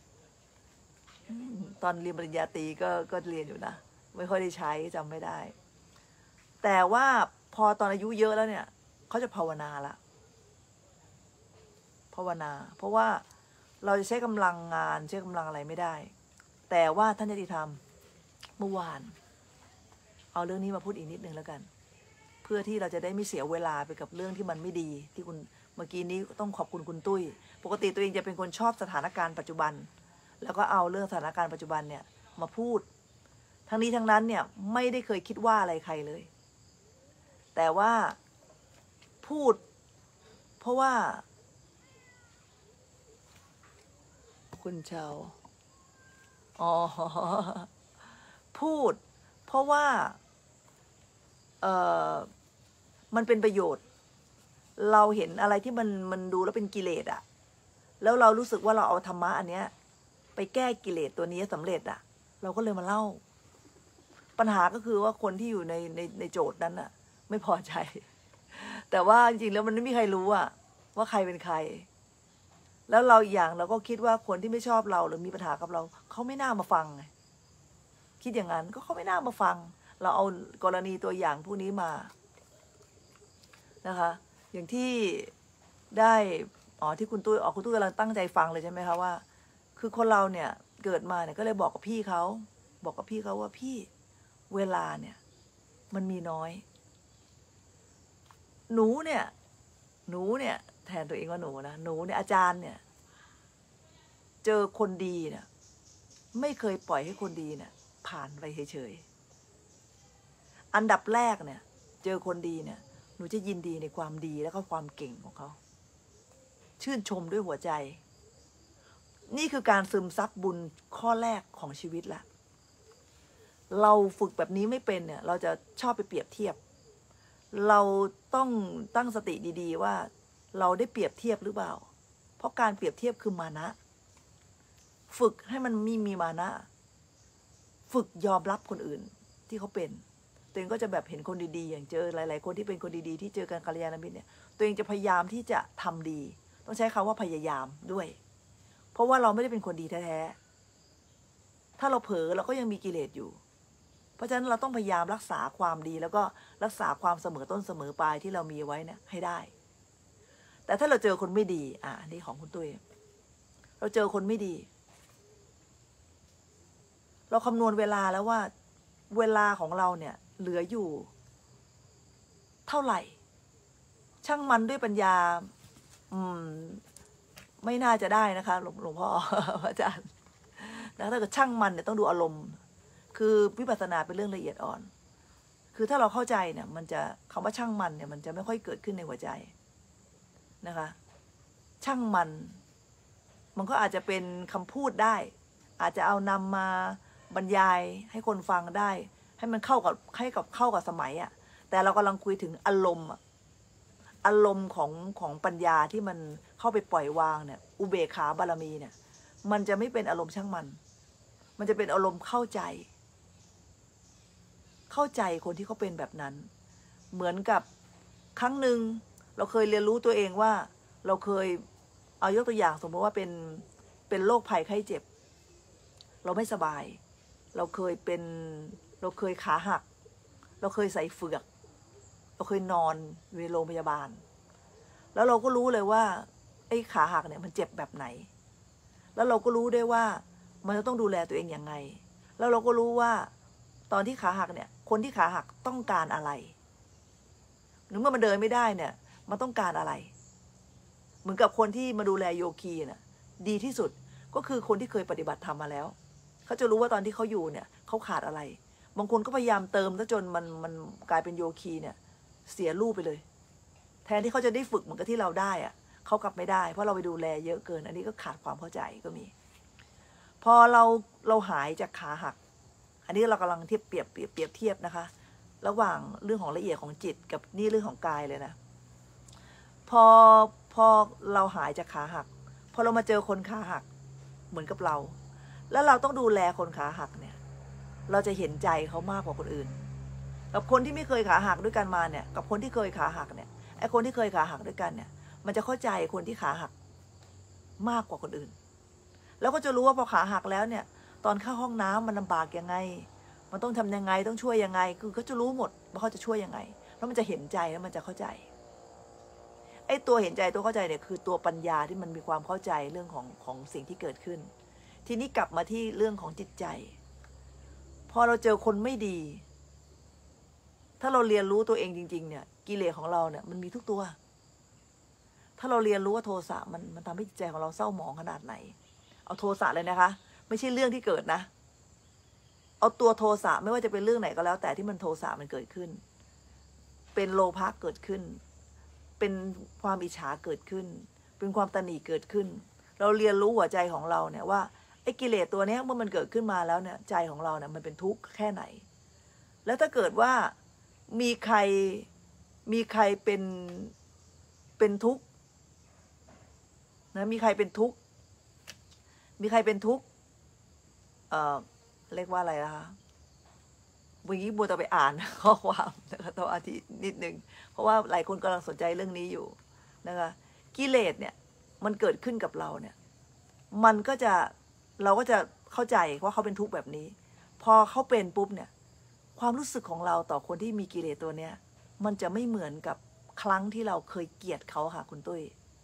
ตอนเรียนปริญญาตรีก็เรียนอยู่นะไม่ค่อยได้ใช้จำไม่ได้แต่ว่าพอตอนอายุเยอะแล้วเนี่ยเขาจะภาวนาละภาวนาเพราะว่าเราจะใช้กำลังงานใช้กำลังอะไรไม่ได้แต่ว่าท่านญาติธรรมเมื่อวานเอาเรื่องนี้มาพูดอีกนิดนึงแล้วกันเพื่อที่เราจะได้ไม่เสียเวลาไปกับเรื่องที่มันไม่ดีที่คุณเมื่อกี้นี้ต้องขอบคุณคุณตุ้ยปกติตัวเองจะเป็นคนชอบสถานการณ์ปัจจุบันแล้วก็เอาเรื่องสถานการณ์ปัจจุบันเนี่ยมาพูดทั้งนี้ทั้งนั้นเนี่ยไม่ได้เคยคิดว่าอะไรใครเลยแต่ว่าพูดเพราะว่าคุณเชาพูดเพราะว่ามันเป็นประโยชน์เราเห็นอะไรที่มันดูแล้วเป็นกิเลสอะแล้วเรารู้สึกว่าเราเอาธรรมะอันเนี้ยไปแก้กิเลสตัวนี้สำเร็จอะเราก็เลยมาเล่าปัญหาก็คือว่าคนที่อยู่ในโจทย์นั้นอะไม่พอใจแต่ว่าจริงๆแล้วมันไม่มีใครรู้อะว่าใครเป็นใครแล้วเราอย่างเราก็คิดว่าคนที่ไม่ชอบเราหรือมีปัญหากับเราเขาไม่น่ามาฟังไงคิดอย่างนั้นก็เขาไม่น่ามาฟังเราเอากรณีตัวอย่างพวกนี้มานะคะอย่างที่ได้ที่คุณตุ้ยคุณตุ้ยกำลังตั้งใจฟังเลยใช่ไหมคะว่าคือคนเราเนี่ยเกิดมาเนี่ยก็เลยบอกกับพี่เขาว่าพี่เวลาเนี่ยมันมีน้อยหนูเนี่ยแทนตัวเองว่าหนูนะหนูเนี่ยอาจารย์เนี่ยเจอคนดีเนี่ยไม่เคยปล่อยให้คนดีเนี่ยผ่านไปเฉยๆอันดับแรกเนี่ยเจอคนดีเนี่ยหนูจะยินดีในความดีแล้วก็ความเก่งของเขาชื่นชมด้วยหัวใจนี่คือการซึมซับบุญข้อแรกของชีวิตละเราฝึกแบบนี้ไม่เป็นเนี่ยเราจะชอบไปเปรียบเทียบเราต้องตั้งสติดีๆว่าเราได้เปรียบเทียบหรือเปล่าเพราะการเปรียบเทียบคือมานะฝึกให้มันมีมานะฝึกยอมรับคนอื่นที่เขาเป็นตัวเองก็จะแบบเห็นคนดีๆอย่างเจอหลายๆคนที่เป็นคนดีๆที่เจอกันกัลยาณมิตรเนี่ยตัวเองจะพยายามที่จะทำดีต้องใช้คำว่าพยายามด้วยเพราะว่าเราไม่ได้เป็นคนดีแท้ๆถ้าเราเผลอเราก็ยังมีกิเลสอยู่เพราะฉะนั้นเราต้องพยายามรักษาความดีแล้วก็รักษาความเสมอต้นเสมอปลายที่เรามีไว้เนี่ยให้ได้แต่ถ้าเราเจอคนไม่ดีอันนี้ของคุณตุ้ยเราเจอคนไม่ดีเราคำนวณเวลาแล้วว่าเวลาของเราเนี่ยเหลืออยู่เท่าไหร่ช่างมันด้วยปัญญาไม่น่าจะได้นะคะหลวงพ่ออาจารย์แล้วถ้าเกิดช่างมันเนี่ยต้องดูอารมณ์คือวิปัสสนาเป็นเรื่องละเอียดอ่อนคคือถ้าเราเข้าใจเนี่ยมันจะคำว่าช่างมันเนี่ยมันจะไม่ค่อยเกิดขึ้นในหัวใจนะคะช่างมันก็อาจจะเป็นคำพูดได้อาจจะเอานำมาบรรยายให้คนฟังได้ให้มันเข้ากับสมัยอะแต่เรากำลังคุยถึงอารมณ์ของปัญญาที่มันเข้าไปปล่อยวางเนี่ยอุเบกขาบารมีเนี่ยมันจะไม่เป็นอารมณ์ช่างมันจะเป็นอารมณ์เข้าใจคนที่เขาเป็นแบบนั้นเหมือนกับครั้งหนึ่งเราเคยเรียนรู้ตัวเองว่าเราเคยเอายกตัวอย่างสมมติว่าเป็นโรคภัยไข้เจ็บเราไม่สบายเราเคยขาหักเราเคยใส่เฝือกเราเคยนอนอยู่ในโรงพยาบาลแล้วเราก็รู้เลยว่าไอ้ขาหักเนี่ยมันเจ็บแบบไหนแล้วเราก็รู้ได้ว่ามันจะต้องดูแลตัวเองอย่างไงแล้วเราก็รู้ว่าตอนที่ขาหักเนี่ยคนที่ขาหักต้องการอะไรหรือเมื่อมันเดินไม่ได้เนี่ยมันต้องการอะไรเหมือนกับคนที่มาดูแลโยคีน่ะดีที่สุดก็คือคนที่เคยปฏิบัติธรรมมาแล้วเขาจะรู้ว่าตอนที่เขาอยู่เนี่ยเขาขาดอะไรบางคนก็พยายามเติมซะจนมันกลายเป็นโยคีเนี่ยเสียรูปไปเลยแทนที่เขาจะได้ฝึกเหมือนกับที่เราได้อะเขากลับไม่ได้เพราะเราไปดูแลเยอะเกินอันนี้ก็ขาดความเข้าใจก็มีพอเราหายจากขาหักอันนี้เรากำลังเปรียบเทียบนะคะระหว่างเรื่องของละเอียดของจิตกับนี่เรื่องของกายเลยนะพอเราหายจากขาหักพอเรามาเจอคนขาหักเหมือนกับเราแล้วเราต้องดูแลคนขาหักเนี่ยเราจะเห็นใจเขามากกว่าคนอื่นกับคนที่ไม่เคยขาหักด้วยกันมาเนี่ยกับคนที่เคยขาหักเนี่ยไอ้คนที่เคยขาหักด้วยกันเนี่ยมันจะเข้าใจคนที่ขาหักมากกว่าคนอื่นแล้วก็จะรู้ว่าพอขาหักแล้วเนี่ยตอนเข้าห้องน้ำมันลำบากยังไงมันต้องทำยังไงต้องช่วยยังไงคือเขาจะรู้หมดว่าเขาจะช่วยยังไงแล้วมันจะเห็นใจแล้วมันจะเข้าใจไอ้ตัวเห็นใจตัวเข้าใจเนี่ยคือตัวปัญญาที่มันมีความเข้าใจเรื่องของสิ่งที่เกิดขึ้นทีนี้กลับมาที่เรื่องของจิตใจพอเราเจอคนไม่ดีถ้าเราเรียนรู้ตัวเองจริงๆเนี่ยกิเลสของเราเนี่ยมันมีทุกตัวถ้าเราเรียนรู้ว่าโทสะมันทำให้จิตใจของเราเศร้าหมองขนาดไหนเอาโทสะเลยนะคะไม่ใช่เรื่องที่เกิดนะเอาตัวโทสะไม่ว่าจะเป็นเรื่องไหนก็แล้วแต่ที่มันโทสะมันเกิดขึ้นเป็นโลภะเกิดขึ้นเป็นความอิจฉาเกิดขึ้นเป็นความตณีเกิดขึ้นเราเรียนรู้หัวใจของเราเนี่ยว่าไอ้กิเลสตัวนี้เมื่อมันเกิดขึ้นมาแล้วเนี่ยใจของเราเนี่ยมันเป็นทุกข์แค่ไหนแล้วถ้าเกิดว่ามีใครเป็นทุกข์นะมีใครเป็นทุกข์เรียกว่าอะไรนะคะวันนี้บัวจะไปอ่านข้อความนะคะต้องอาทิตย์นิดนึงเพราะว่าหลายคนกำลังสนใจเรื่องนี้อยู่นะคะกิเลสเนี่ยมันเกิดขึ้นกับเราเนี่ยเราก็จะเข้าใจว่าเขาเป็นทุกข์แบบนี้พอเขาเป็นปุ๊บเนี่ยความรู้สึกของเราต่อคนที่มีกิเลสตัวเนี้ยมันจะไม่เหมือนกับครั้งที่เราเคยเกลียดเขาค่ะคุณตุ้ย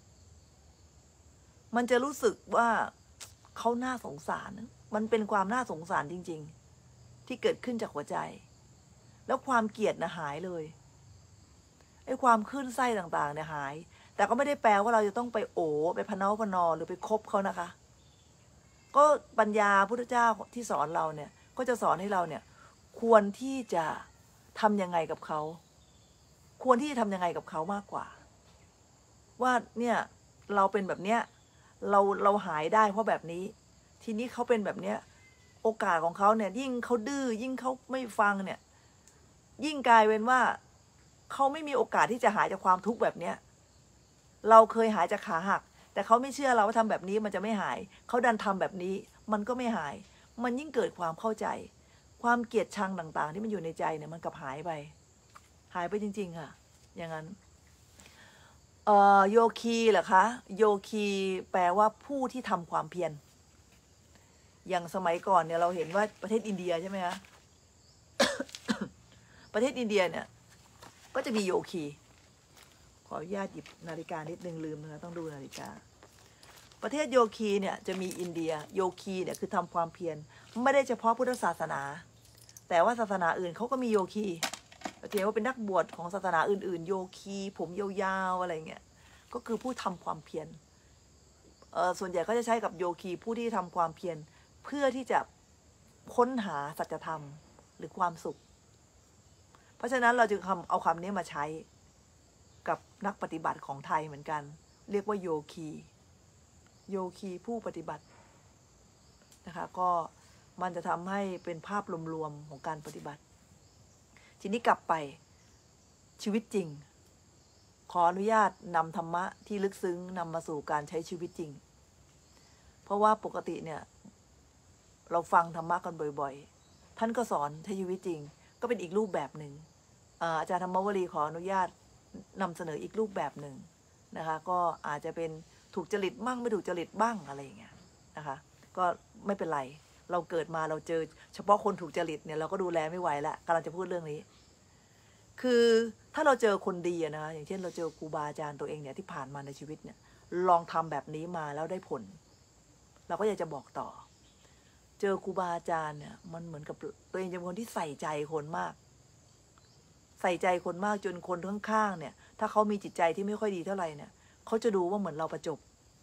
มันจะรู้สึกว่าเขาน่าสงสารมันเป็นความน่าสงสารจริงๆที่เกิดขึ้นจากหัวใจแล้วความเกลียดนะหายเลยไอ้ความคลื่นไส้ต่างๆเนี่ยหายแต่ก็ไม่ได้แปลว่าเราจะต้องไปไปพะเนาพะนอหรือไปคบเขานะคะก็ปัญญาพุทธเจ้าที่สอนเราเนี่ยก็จะสอนให้เราเนี่ยควรที่จะทำยังไงกับเขาควรที่จะทำยังไงกับเขามากกว่าว่าเนี่ยเราเป็นแบบเนี้ยเราหายได้เพราะแบบนี้ทีนี้เขาเป็นแบบเนี้ยโอกาสของเขาเนี่ยยิ่งเขาดื้อยิ่งเขาไม่ฟังเนี่ยยิ่งกลายเป็นว่าเขาไม่มีโอกาสที่จะหายจากความทุกข์แบบเนี้ยเราเคยหายจากขาหักแต่เขาไม่เชื่อเราว่าทำแบบนี้มันจะไม่หายเขาดันทำแบบนี้มันก็ไม่หายมันยิ่งเกิดความเข้าใจความเกลียดชังต่างๆที่มันอยู่ในใจเนี่ยมันกลับหายไปจริงๆค่ะอย่างนั้นโยคีเหรอคะโยคีแปลว่าผู้ที่ทำความเพียรอย่างสมัยก่อนเนี่ยเราเห็นว่าประเทศอินเดียใช่ไหมคะ ประเทศอินเดียเนี่ยก็จะมีโยคีขออนุญาตหยิบนาฬิกานิดนึงลืมนะคะต้องดูนาฬิกาประเทศโยคีเนี่ยจะมีอินเดียโยคีเนี่ยคือทำความเพียรไม่ได้เฉพาะพุทธศาสนาแต่ว่าศาสนาอื่นเขาก็มีโยคีเทียบว่าเป็นนักบวชของศาสนาอื่นๆโยคีผมยาวๆอะไรเงี้ยก็คือผู้ทำความเพียรส่วนใหญ่ก็จะใช้กับโยคีผู้ที่ทำความเพียรเพื่อที่จะค้นหาสัจธรรมหรือความสุขเพราะราะฉะนั้นเราจึงเอาคำนี้มาใช้กับนักปฏิบัติของไทยเหมือนกันเรียกว่าโยคีผู้ปฏิบัตินะคะก็มันจะทำให้เป็นภาพรวมๆของการปฏิบัติทีนี้กลับไปชีวิตจริงขออนุญาตนำธรรมะที่ลึกซึ้งนำมาสู่การใช้ชีวิตจริงเพราะว่าปกติเนี่ยเราฟังธรรมะกันบ่อยๆท่านก็สอนใช้ชีวิตจริงก็เป็นอีกรูปแบบหนึ่งอาจารย์ธรรมวลีขออนุญาตนำเสนออีกรูปแบบหนึ่งนะคะก็อาจจะเป็นถูกจริตบ้างไม่ถูกจริตบ้างอะไรอย่างเงี้ยนะคะก็ไม่เป็นไรเราเกิดมาเราเจอเฉพาะคนถูกจริตเนี่ยเราก็ดูแลไม่ไหวละกำลังจะพูดเรื่องนี้คือถ้าเราเจอคนดีนะคะอย่างเช่นเราเจอครูบาอาจารย์ตัวเองเนี่ยที่ผ่านมาในชีวิตเนี่ยลองทำแบบนี้มาแล้วได้ผลเราก็อยากจะบอกต่อเจอครูบาอาจารย์เนี่ยมันเหมือนกับตัวเองจะเป็นคนที่ใส่ใจคนมากใส่ใจคนมากจนคนข้างๆเนี่ยถ้าเขามีจิตใจที่ไม่ค่อยดีเท่าไหร่เนี่ยเขาจะดูว่าเหมือนเราประจบ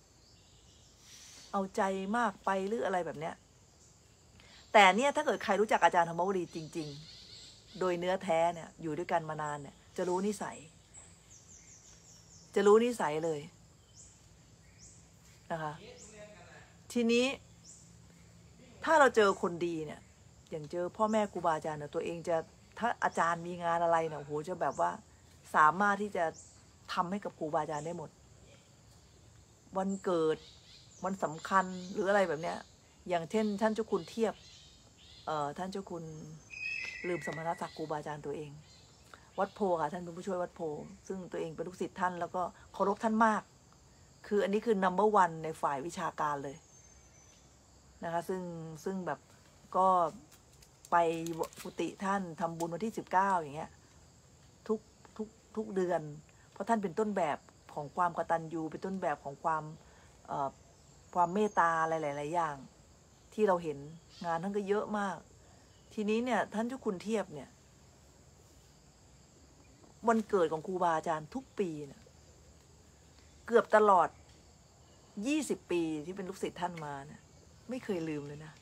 เอาใจมากไปหรืออะไรแบบเนี้ยแต่เนี่ยถ้าเกิดใครรู้จักอาจารย์ธรรมวลีจริงๆโดยเนื้อแท้เนี่ยอยู่ด้วยกันมานานเนี่ยจะรู้นิสัยเลยนะคะทีนี้ถ้าเราเจอคนดีเนี่ยอย่างเจอพ่อแม่ครูบาอาจารย์เนี่ยตัวเองจะถ้าอาจารย์มีงานอะไรเนี่ยโหจะแบบว่าสามารถที่จะทำให้กับครูบาอาจารย์ได้หมดวันเกิดวันสำคัญหรืออะไรแบบเนี้ยอย่างเช่นท่านเจ้าคุณเทียบท่านเจ้าคุณลืมสมณศักดิ์ครูบาอาจารย์ตัวเองวัดโพค่ะท่านเป็นผู้ช่วยวัดโพซึ่งตัวเองเป็นลูกศิษย์ท่านแล้วก็เคารพท่านมากคืออันนี้คือ number 1ในฝ่ายวิชาการเลยนะคะซึ่งแบบก็ไปกุฏิท่านทำบุญวันที่19อย่างเงี้ยทุกเดือนเพราะท่านเป็นต้นแบบของความกตัญญูเป็นต้นแบบของความเมตตาอะไรหลายๆอย่างที่เราเห็นงานท่านก็เยอะมากทีนี้เนี่ยท่านเจ้าคุณเทียบเนี่ยวันเกิดของครูบาอาจารย์ทุกปีเนี่ยเกือบตลอด20 ปีที่เป็นลูกศิษย์ท่านมาเนี่ยไม่เคยลืมเลยนะ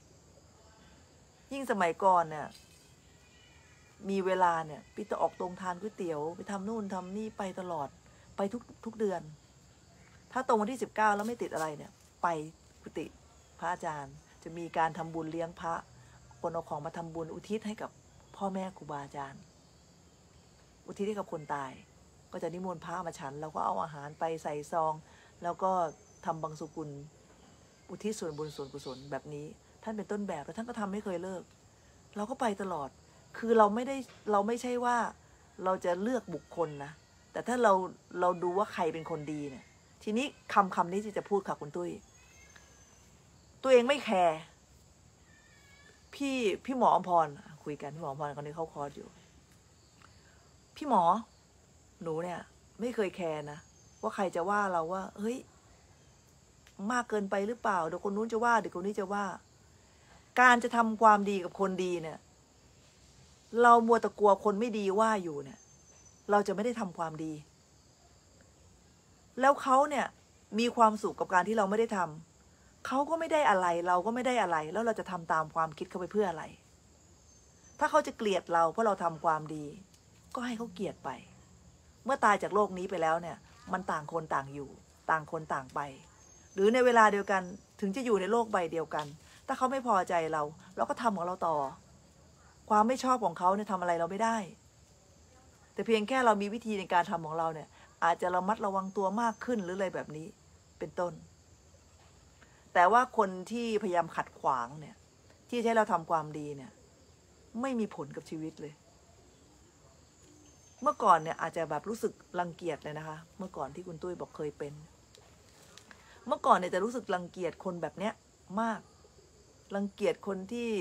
ยิ่งสมัยก่อนเนี่ยมีเวลาเนี่ยพี่จะออกตรงทานก๋วยเตี๋ยวไปทำนู่นทำนี่ไปตลอดไปทุกเดือนถ้าตรงวันที่19แล้วไม่ติดอะไรเนี่ยไปกุฏิพระอาจารย์จะมีการทำบุญเลี้ยงพระคนเอาของมาทำบุญอุทิศให้กับพ่อแม่ครูบาอาจารย์อุทิศให้กับคนตายก็จะนิมนต์พระมาฉันแล้วก็เอาอาหารไปใส่ซองแล้วก็ทำบังสุกุลอุทิศส่วนบุญส่วนกุศลแบบนี้ท่านเป็นต้นแบบแล้วท่านก็ทำไม่เคยเลิกเราก็ไปตลอดคือเราไม่ใช่ว่าเราจะเลือกบุคคลนะแต่ถ้าเราดูว่าใครเป็นคนดีเนี่ยทีนี้คำนี้ที่จะพูดค่ะคุณตุ้ยตัวเองไม่แคร์พี่หมออมพรคุยกันพี่หมออมพรคนนี้เขาคอร์สอยู่พี่หมอหนูเนี่ยไม่เคยแคร์นะว่าใครจะว่าเราว่าเฮ้ยมากเกินไปหรือเปล่าเดี๋ยวคนนู้นจะว่าเดี๋ยวคนนี้จะว่าการจะทำความดีกับคนดีเนี่ยเรามัวแต่กลัวคนไม่ดีว่าอยู่เนี่ยเราจะไม่ได้ทำความดีแล้วเขาเนี่ยมีความสุขกับการที่เราไม่ได้ทำเขาก็ไม่ได้อะไรเราก็ไม่ได้อะไรแล้วเราจะทำตามความคิดเขาไปเพื่ออะไรถ้าเขาจะเกลียดเราเพราะเราทำความดีก็ให้เขาเกลียดไปเมื่อตายจากโลกนี้ไปแล้วเนี่ยมันต่างคนต่างอยู่ต่างคนต่างไปหรือในเวลาเดียวกันถึงจะอยู่ในโลกใบเดียวกันถ้าเขาไม่พอใจเราก็ทำของเราต่อความไม่ชอบของเขาเนี่ยทำอะไรเราไม่ได้แต่เพียงแค่เรามีวิธีในการทำของเราเนี่ยอาจจะระมัดระวังตัวมากขึ้นหรืออะไรแบบนี้เป็นต้นแต่ว่าคนที่พยายามขัดขวางเนี่ยที่ให้เราทำความดีเนี่ยไม่มีผลกับชีวิตเลยเมื่อก่อนเนี่ยอาจจะแบบรู้สึกรังเกียจเลยนะคะเมื่อก่อนที่คุณตุ้ยบอกเคยเป็นเมื่อก่อนเนี่ยจะรู้สึกรังเกียจคนแบบเนี้ยมากรังเกียจคนที่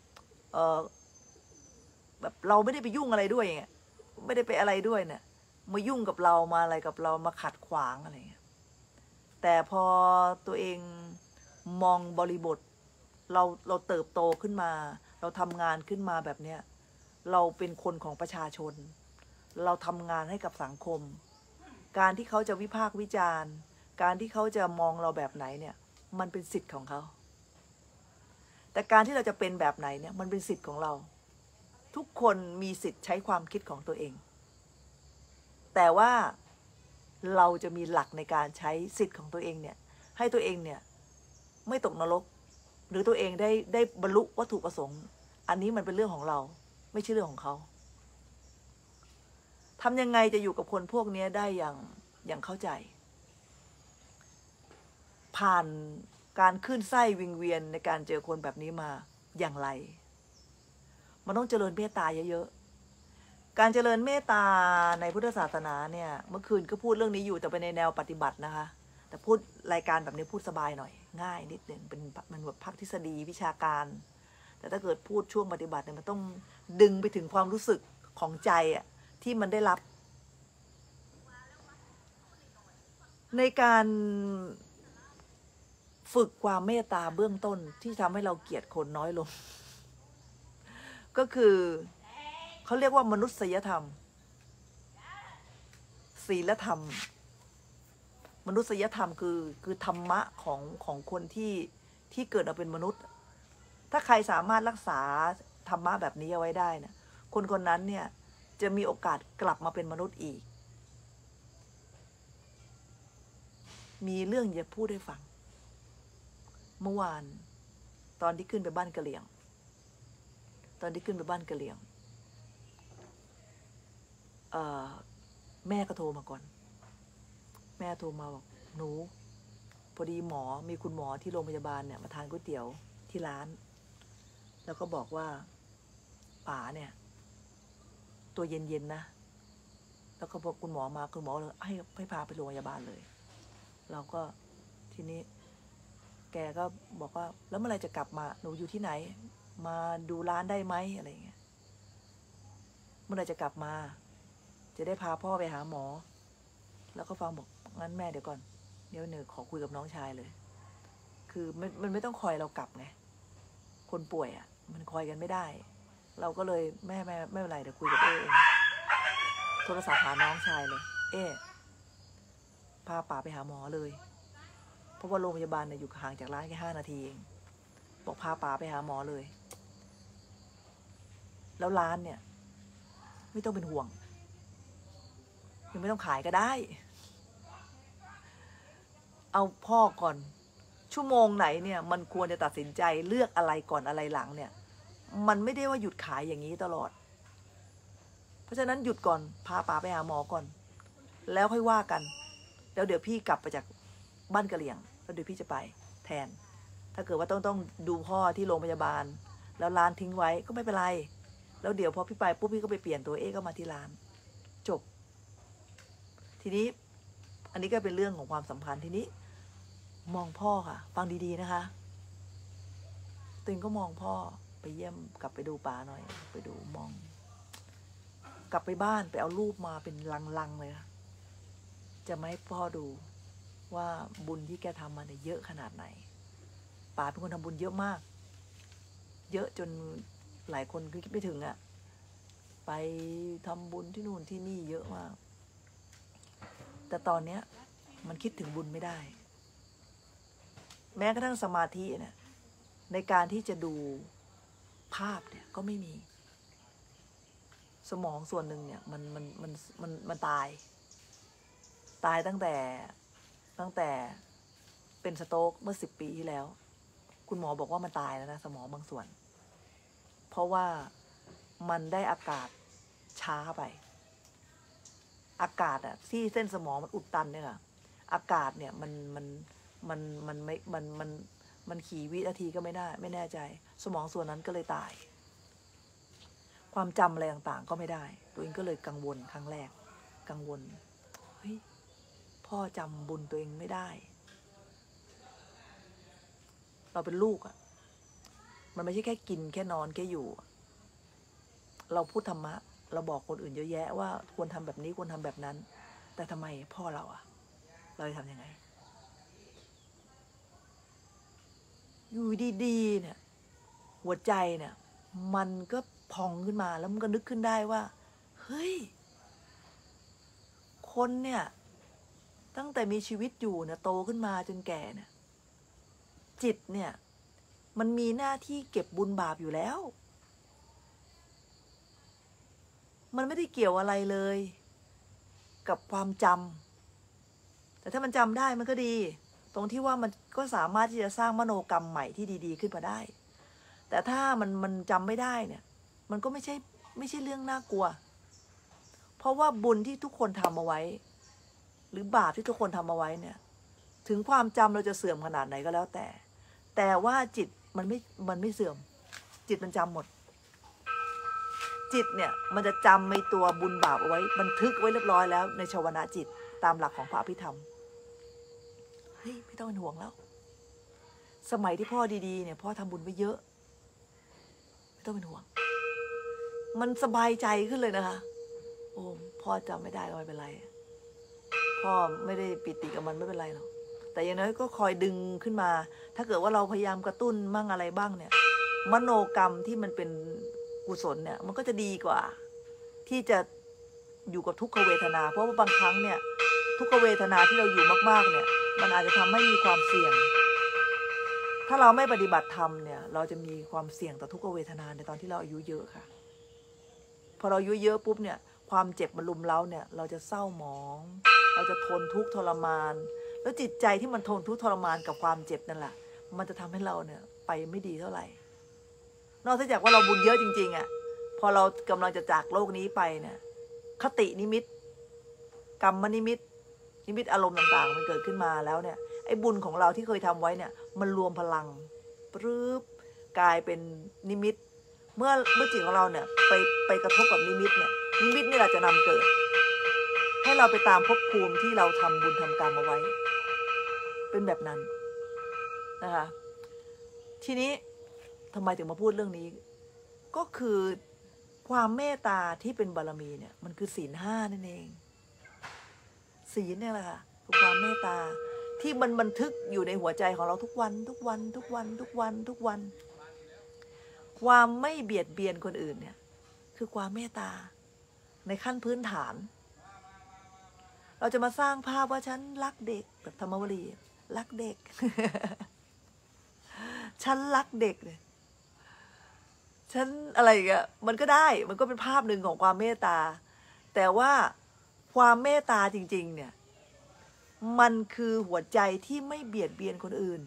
แบบเราไม่ได้ไปยุ่งอะไรด้วยไงไม่ได้ไปอะไรด้วยเนี่ยมายุ่งกับเรามาอะไรกับเรามาขัดขวางอะไรเงี้ยแต่พอตัวเองมองบริบทเราเติบโตขึ้นมาเราทำงานขึ้นมาแบบเนี้ยเราเป็นคนของประชาชนเราทำงานให้กับสังคมการที่เขาจะวิพากษ์วิจารณ์การที่เขาจะมองเราแบบไหนเนี่ยมันเป็นสิทธิ์ของเขาแต่การที่เราจะเป็นแบบไหนเนี่ยมันเป็นสิทธิ์ของเราทุกคนมีสิทธิ์ใช้ความคิดของตัวเอง แต่ว่าเราจะมีหลักในการใช้สิทธิ์ของตัวเองเนี่ยให้ตัวเองเนี่ยไม่ตกนรกหรือตัวเองได้บรรลุวัตถุประสงค์อันนี้มันเป็นเรื่องของเราไม่ใช่เรื่องของเขาทำยังไงจะอยู่กับคนพวกนี้ได้อย่างเข้าใจ ผ่านการขึ้นไส้วิงเวียนในการเจอคนแบบนี้มาอย่างไรมันต้องเจริญเมตตาเยอะๆการเจริญเมตตาในพุทธศาสนาเนี่ยเมื่อคืนก็พูดเรื่องนี้อยู่แต่เป็นในแนวปฏิบัตินะคะแต่พูดรายการแบบนี้พูดสบายหน่อยง่ายนิดหนึ่งเป็นมันแบบพักทฤษฎีวิชาการแต่ถ้าเกิดพูดช่วงปฏิบัติเนี่ยมันต้องดึงไปถึงความรู้สึกของใจอะที่มันได้รับในการฝึกความเมตตาเบื้องต้นที่ทำให้เราเกลียดคนน้อยลงก็คือเขาเรียกว่ามนุษยธรรมศีลธรรมมนุษยธรรมคือธรรมะของคนที่เกิดมาเป็นมนุษย์ถ้าใครสามารถรักษาธรรมะแบบนี้เอาไว้ได้นะคนคนนั้นเนี่ยจะมีโอกาสกลับมาเป็นมนุษย์อีกมีเรื่องจะพูดให้ฟังเมื่อวานตอนที่ขึ้นไปบ้านกะเหรี่ยงแม่ก็โทรมาก่อนแม่โทรมาบอกหนูพอดีมีคุณหมอที่โรงพยาบาลเนี่ยมาทานก๋วยเตี๋ยวที่ร้านแล้วก็บอกว่าป๋าเนี่ยตัวเย็นๆนะแล้วก็พอคุณหมอมาคุณหมอเลยให้พาไปโรงพยาบาลเลยเราก็ทีนี้แกก็บอกว่าแล้วเมื่อไรจะกลับมาหนูอยู่ที่ไหนมาดูร้านได้ไหมอะไรอย่างเงี้ยเมื่อไรจะกลับมาจะได้พาพ่อไปหาหมอแล้วก็ฟังบอกงั้นแม่เดี๋ยวก่อนเดี๋ยวขอคุยกับน้องชายเลยคือมันไม่ต้องคอยเรากลับไงคนป่วยอ่ะมันคอยกันไม่ได้เราก็เลยแม่ไม่เป็นไรเดี๋ยวคุยกับเองโทรศัพท์หาน้องชายเลยพาป๋าไปหาหมอเลยเพราะว่าโรงพยาบาลเนี่ยอยู่ห่างจากร้านแค่5 นาทีเองบอกพาป๋าไปหาหมอเลยแล้วร้านเนี่ยไม่ต้องเป็นห่วงยังไม่ต้องขายก็ได้เอาพ่อก่อนชั่วโมงไหนเนี่ยมันควรจะตัดสินใจเลือกอะไรก่อนอะไรหลังเนี่ยมันไม่ได้ว่าหยุดขายอย่างนี้ตลอดเพราะฉะนั้นหยุดก่อนพาป๋าไปหาหมอก่อนแล้วค่อยว่ากันแล้วเดี๋ยวพี่กลับไปจากบ้านกะเหรี่ยงแล้วเดี๋ยวพี่จะไปแทนถ้าเกิดว่าต้องดูพ่อที่โรงพยาบาลแล้วร้านทิ้งไว้ก็ไม่เป็นไรแล้วเดี๋ยวพอพี่ไปปุ๊บพี่ก็ไปเปลี่ยนตัวก็มาที่ร้านจบทีนี้อันนี้ก็เป็นเรื่องของความสัมพันธ์ทีนี้มองพ่อค่ะฟังดีๆนะคะตัวเองก็มองพ่อไปเยี่ยมกลับไปดูป๋าหน่อยไปดูมองกลับไปบ้านไปเอารูปมาเป็นลังๆเลยค่ะจะไม่ให้พ่อดูว่าบุญที่แกทำมาเนี่ยเยอะขนาดไหนป๋าเป็นคนทำบุญเยอะมากเยอะจนหลายคนคิดไม่ถึงอะไปทำบุญที่นู่นที่นี่เยอะมากแต่ตอนเนี้ยมันคิดถึงบุญไม่ได้แม้กระทั่งสมาธิเนี่ยในการที่จะดูภาพเนี่ยก็ไม่มีสมองส่วนหนึ่งเนี่ยมันตายตั้งแต่เป็นสโตรกเมื่อ10 ปีที่แล้วคุณหมอบอกว่ามันตายแล้วนะสมองบางส่วนเพราะว่ามันได้อากาศช้าไปอากาศอะที่เส้นสมองมันอุดตันเนี่ยค่ะอากาศเนี่ยมันขี่วินาทีก็ไม่แน่ใจสมองส่วนนั้นก็เลยตายความจำอะไรต่างๆก็ไม่ได้ตัวเองก็เลยกังวลครั้งแรกกังวลเฮ้ยพ่อจำบุญตัวเองไม่ได้เราเป็นลูกอะมันไม่ใช่แค่กินแค่นอนแค่อยู่เราพูดธรรมะเราบอกคนอื่นเยอะแยะว่าควรทำแบบนี้ควรทำแบบนั้นแต่ทำไมพ่อเราอะเราจะทำยังไงอยู่ดีๆเนี่ยหัวใจเนี่ยมันก็พองขึ้นมาแล้วมันก็นึกขึ้นได้ว่าเฮ้ยคนเนี่ยตั้งแต่มีชีวิตอยู่เนี่ยโตขึ้นมาจนแก่เนี่ยจิตเนี่ยมันมีหน้าที่เก็บบุญบาปอยู่แล้วมันไม่ได้เกี่ยวอะไรเลยกับความจำแต่ถ้ามันจำได้มันก็ดีตรงที่ว่ามันก็สามารถที่จะสร้างมโนกรรมใหม่ที่ดีๆขึ้นมาได้แต่ถ้ามันจำไม่ได้เนี่ยมันก็ไม่ใช่เรื่องน่ากลัวเพราะว่าบุญที่ทุกคนทำเอาไว้หรือบาปที่ทุกคนทำเอาไว้เนี่ยถึงความจำเราจะเสื่อมขนาดไหนก็แล้วแต่ว่าจิตมันไม่เสื่อมจิตมันจำหมดจิตเนี่ยมันจะจำในตัวบุญบาปเอาไว้บันทึกไว้เรียบร้อยแล้วในชวนะจิตตามหลักของพระอภิธรรมเฮ้ยไม่ต้องเป็นห่วงแล้วสมัยที่พ่อดีๆเนี่ยพ่อทำบุญไว้เยอะไม่ต้องเป็นห่วงมันสบายใจขึ้นเลยนะคะโอ้พ่อจำไม่ได้ก็ไม่เป็นไรพ่อไม่ได้ปิติกับมันไม่เป็นไรหรอกแต่อย่างน้อยก็คอยดึงขึ้นมาถ้าเกิดว่าเราพยายามกระตุ้นมั่งอะไรบ้างเนี่ยมโนกรรมที่มันเป็นกุศลเนี่ยมันก็จะดีกว่าที่จะอยู่กับทุกขเวทนาเพราะว่าบางครั้งเนี่ยทุกขเวทนาที่เราอยู่มากๆเนี่ยมันอาจจะทำให้มีความเสี่ยงถ้าเราไม่ปฏิบัติธรรมเนี่ยเราจะมีความเสี่ยงต่อทุกขเวทนาในตอนที่เราอายุเยอะค่ะพอเราอายุเยอะปุ๊บเนี่ยความเจ็บมันลุมเร้าเนี่ยเราจะเศร้าหมองเราจะทนทุกข์ทรมานแล้วจิตใจที่มันทนทุกข์ทรมานกับความเจ็บนั่นแหละมันจะทำให้เราเนี่ยไปไม่ดีเท่าไหร่นอกจากว่าเราบุญเยอะจริงๆอ่ะพอเรากำลังจะจากโลกนี้ไปเนี่ยคตินิมิตกรรมนิมิตอารมณ์ต่างๆมันเกิดขึ้นมาแล้วเนี่ยไอ้บุญของเราที่เคยทำไว้เนี่ยมันรวมพลังปรึ๊บกลายเป็นนิมิตเมื่อจิตของเราเนี่ยไปกระทบกับนิมิตเนี่ยนิมิตนี่แหละจะนำเกิดให้เราไปตามภพภูมิที่เราทำบุญทำกรรมเอาไว้เป็นแบบนั้นนะคะทีนี้ทำไมถึงมาพูดเรื่องนี้ก็คือความเมตตาที่เป็นบารมีเนี่ยมันคือศีลห้านั่นเองศีลเนี่ยแหละค่ะคือความเมตตาที่มันบันทึกอยู่ในหัวใจของเราทุกวันความไม่เบียดเบียนคนอื่นเนี่ยคือความเมตตาในขั้นพื้นฐานเราจะมาสร้างภาพว่าฉันรักเด็กแบบธรรมวลีรักเด็ก ฉันรักเด็กเนี่ยฉันอะไรอย่างเงี้ยมันก็ได้มันก็เป็นภาพหนึ่งของความเมตตาแต่ว่าความเมตตาจริงๆเนี่ยมันคือหัวใจที่ไม่เบียดเบียนคนอื่น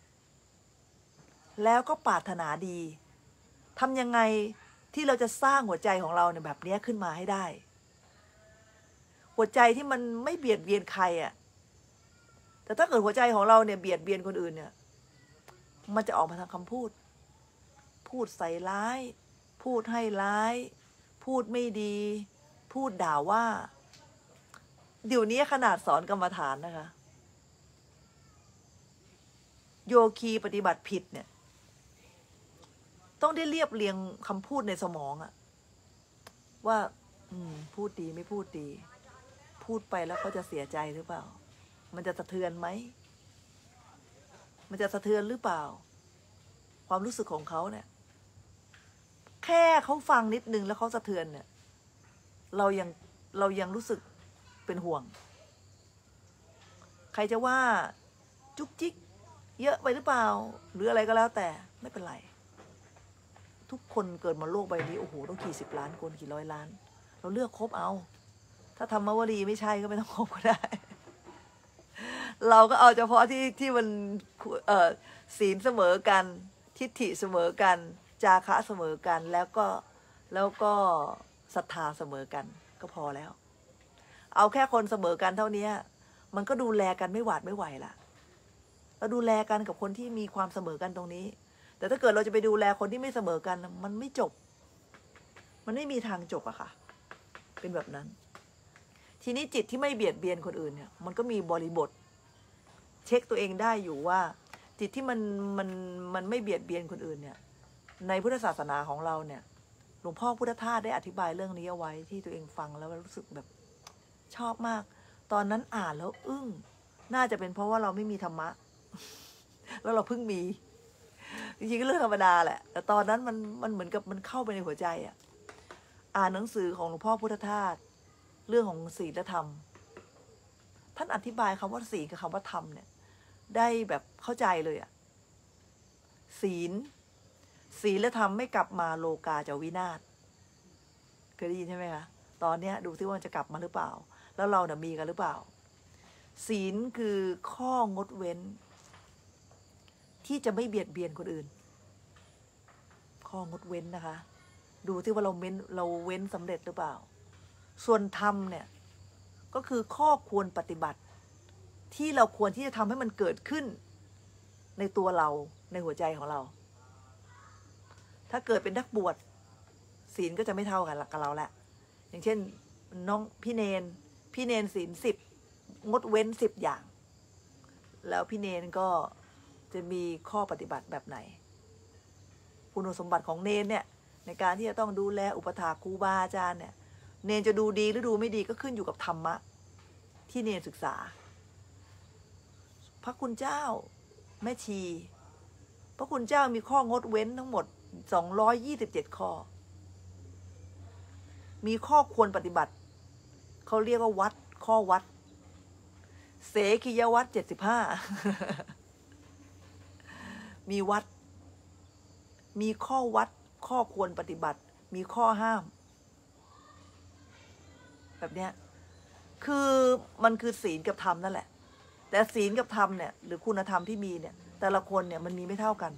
แล้วก็ปรารถนาดีทำยังไงที่เราจะสร้างหัวใจของเราเนี่ยแบบนี้ขึ้นมาให้ได้หัวใจที่มันไม่เบียดเบียนใครอ่ะแต่ถ้าเกิดหัวใจของเราเนี่ยเบียดเบียนคนอื่นเนี่ยมันจะออกมาทางคำพูดใส่ร้ายพูดให้ร้ายพูดไม่ดีพูดด่าว่าเดี๋ยวนี้ขนาดสอนกรรมฐานนะคะโยคีปฏิบัติผิดเนี่ยต้องได้เรียบเรียงคำพูดในสมองอะว่าพูดดีไม่พูดดีพูดไปแล้วเขาจะเสียใจหรือเปล่ามันจะสะเทือนไหมมันจะสะเทือนหรือเปล่าความรู้สึกของเขาเนี่ยแค่เขาฟังนิดนึงแล้วเขาสะเทือนเนี่ยเรายังรู้สึกเป็นห่วงใครจะว่าจุกจิกเยอะไปหรือเปล่าหรืออะไรก็แล้วแต่ไม่เป็นไรทุกคนเกิดมาโลกใบนี้โอ้โหต้องกี่10 ล้านคนกี่100 ล้านเราเลือกคบเอาถ้าธรรมวลีไม่ใช่ก็ไม่ต้องคบก็ได้ เราก็เอาเฉพาะที่มันศีลเสมอกันทิฏฐิเสมอกันจาคะเสมอกันแล้วก็ศรัทธาเสมอกันก็พอแล้วเอาแค่คนเสมอกันเท่านี้มันก็ดูแลกันไม่หวาดไม่ไหวละเราดูแลกันกับคนที่มีความเสมอกันตรงนี้แต่ถ้าเกิดเราจะไปดูแลคนที่ไม่เสมอกันมันไม่จบมันไม่มีทางจบอะค่ะเป็นแบบนั้นทีนี้จิตที่ไม่เบียดเบียนคนอื่นเนี่ยมันก็มีบริบทเช็คตัวเองได้อยู่ว่าจิตที่มันไม่เบียดเบียนคนอื่นเนี่ยในพุทธศาสนาของเราเนี่ยหลวงพ่อพุทธทาสได้อธิบายเรื่องนี้เอาไว้ที่ตัวเองฟังแล้วรู้สึกแบบชอบมากตอนนั้นอ่านแล้วอึ้งน่าจะเป็นเพราะว่าเราไม่มีธรรมะ แล้วเราเพิ่งมีจริงๆก็เรื่องธรรมดาแหละแต่ตอนนั้นมันเหมือนกับมันเข้าไปในหัวใจอ่ะอ่านหนังสือของหลวงพ่อพุทธทาสเรื่องของศีลและธรรมท่านอธิบายคำว่าศีลกับคำว่าธรรมเนี่ยได้แบบเข้าใจเลยอ่ะศีลและธรรมไม่กลับมาโลกาจะวินาศเคยได้ยินใช่ไหมคะตอนเนี้ยดูซิว่ามันจะกลับมาหรือเปล่าแล้วเราเนี่ยมีกันหรือเปล่าศีลคือข้องดเว้นที่จะไม่เบียดเบียนคนอื่นข้องดเว้นนะคะดูที่ว่าเราเว้นสำเร็จหรือเปล่าส่วนธรรมเนี่ยก็คือข้อควรปฏิบัติที่เราควรที่จะทำให้มันเกิดขึ้นในตัวเราในหัวใจของเราถ้าเกิดเป็นนักบวชศีลก็จะไม่เท่ากันกับเราแหละอย่างเช่นน้องพี่เนนศีล10งดเว้น10อย่างแล้วพี่เนนก็จะมีข้อปฏิบัติแบบไหนคุณสมบัติของเนนเนี่ยในการที่จะต้องดูแลอุปถากครูบาอาจารย์เนี่ยเนนจะดูดีหรือดูไม่ดีก็ขึ้นอยู่กับธรรมะที่เนนศึกษาพระคุณเจ้าแม่ชีพระคุณเจ้ามีข้องดเว้นทั้งหมด227ข้อมีข้อควรปฏิบัติเขาเรียกว่าวัดข้อวัดเสขียวัด75มีวัดมีข้อวัดข้อควรปฏิบัติมีข้อห้ามแบบเนี้ยคือมันคือศีลกับธรรมนั่นแหละแต่ศีลกับธรรมเนี่ยหรือคุณธรรมที่มีเนี่ยแต่ละคนเนี่ยมันมีไม่เท่ากัน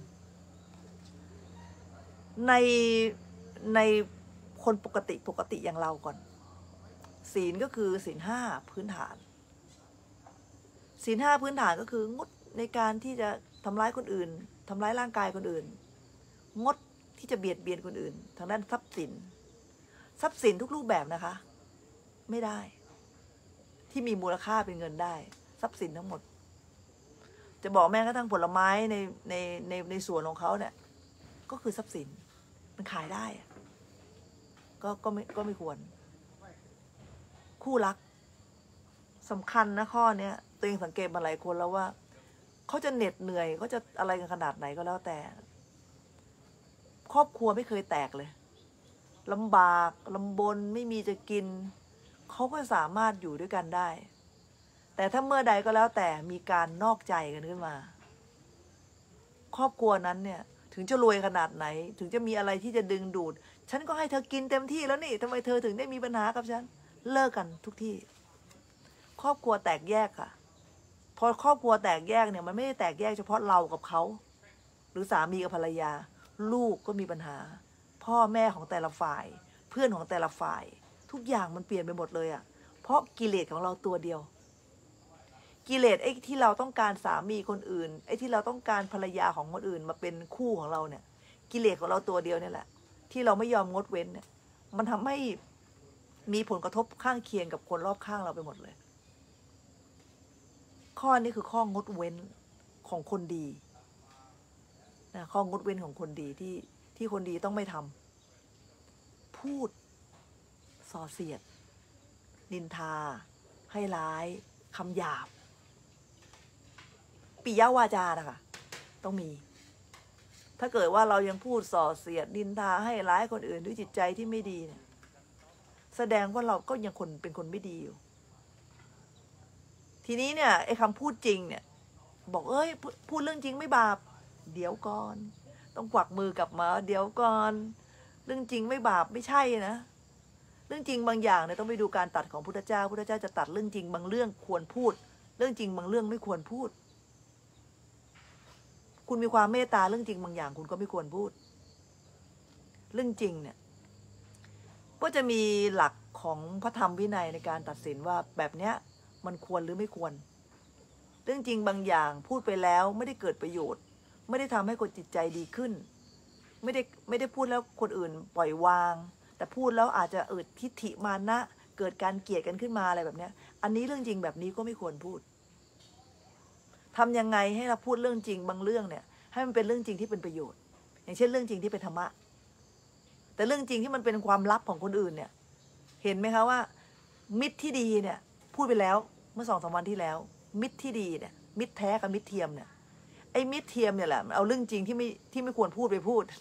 ในคนปกติอย่างเราก่อนศีลก็คือศีล5พื้นฐานศีล5พื้นฐานก็คืองดในการที่จะทำร้ายคนอื่นทำร้ายร่างกายคนอื่นงดที่จะเบียดเบียนคนอื่นทางด้านทรัพย์สินทุกรูปแบบนะคะไม่ได้ที่มีมูลค่าเป็นเงินได้ทรัพย์สินทั้งหมดจะบอกแม้กระทั่งผลไม้ในสวนของเขาเนี่ยก็คือทรัพย์สินมันขายได้ก็ไม่ควรคู่รักสำคัญนะข้อเนี้ยตัวเองสังเกตมาหลายคนแล้วว่าเขาจะเหน็ดเหนื่อยเขาจะอะไรกันขนาดไหนก็แล้วแต่ครอบครัวไม่เคยแตกเลยลำบากลำบนไม่มีจะกินเขาก็สามารถอยู่ด้วยกันได้แต่ถ้าเมื่อใดก็แล้วแต่มีการนอกใจกันขึ้นมาครอบครัวนั้นเนี่ยถึงจะรวยขนาดไหนถึงจะมีอะไรที่จะดึงดูดฉันก็ให้เธอกินเต็มที่แล้วนี่ทำไมเธอถึงได้มีปัญหากับฉันเลิกกันทุกที่ครอบครัวแตกแยกค่ะพอครอบครัวแตกแยกเนี่ยมันไม่ได้แตกแยกเฉพาะเรากับเขาหรือสามีกับภรรยาลูกก็มีปัญหาพ่อแม่ของแต่ละฝ่ายเพื่อนของแต่ละฝ่ายทุกอย่างมันเปลี่ยนไปหมดเลยอ่ะเพราะกิเลสของเราตัวเดียวกิเลสไอ้ที่เราต้องการสามีคนอื่นไอ้ที่เราต้องการภรรยาของคนอื่นมาเป็นคู่ของเราเนี่ยกิเลสของเราตัวเดียวเนี่ยแหละที่เราไม่ยอมงดเว้นเนี่ยมันทำให้มีผลกระทบข้างเคียงกับคนรอบข้างเราไปหมดเลยข้อนี้คือข้องดเว้นของคนดีนะข้องดเว้นของคนดีที่คนดีต้องไม่ทำพูดส่อเสียดนินทาให้ร้ายคำหยาบปิยวาจานะคะต้องมีถ้าเกิดว่าเรายังพูดส่อเสียดนินทาให้ร้ายคนอื่นด้วยจิตใจที่ไม่ดีเนี่ยแสดงว่าเราก็ยังเป็นคนไม่ดีอยู่ทีนี้เนี่ยไอ้คำพูดจริงเนี่ยบอกพูดเรื่องจริงไม่บาปเดี๋ยวก่อนต้องกวักมือกลับมาเดี๋ยวก่อนเรื่องจริงไม่บาปไม่ใช่นะเรื่องจริงบางอย่างเนี่ยต้องไปดูการตัดของพุทธเจ้าจะตัดเรื่องจริงบางเรื่องควรพูดเรื่องจริงบางเรื่องไม่ควรพูดคุณมีความเมตตาเรื่องจริงบางอย่างคุณก็ไม่ควรพูดเรื่องจริงเนี่ยก็จะมีหลักของพระธรรมวินัยในการตัดสินว่าแบบเนี้ยมันควรหรือไม่ควรเรื่องจริงบางอย่างพูดไปแล้วไม่ได้เกิดประโยชน์ไม่ได้ทำให้คนจิตใจดีขึ้นไม่ได้พูดแล้วคนอื่นปล่อยวางแต่พูดแล้วอาจจะทิฏฐิมานะเกิดการเกลียดกันขึ้นมาอะไรแบบเนี้ยอันนี้เรื่องจริงแบบนี้ก็ไม่ควรพูดทำยังไงให้เราพูดเรื่องจริงบางเรื่องเนี่ยให้มันเป็นเรื่องจริงที่เป็นประโยชน์อย่างเช่นเรื่องจริงที่เป็นธรรมะแต่เรื่องจริงที่มันเป็นความลับของคนอื่นเนี่ยเห็นไหมคะว่ามิตรที่ดีเนี่ยพูดไปแล้วเมื่อ2-3 วันที่แล้วมิตรที่ดีเนี่ยมิตรแท้กับมิตรเทียมเนี่ยไอ้มิตรเทียมเนี่ยแหละมันเอาเรื่องจริงที่ไม่ควรพูดไปพูด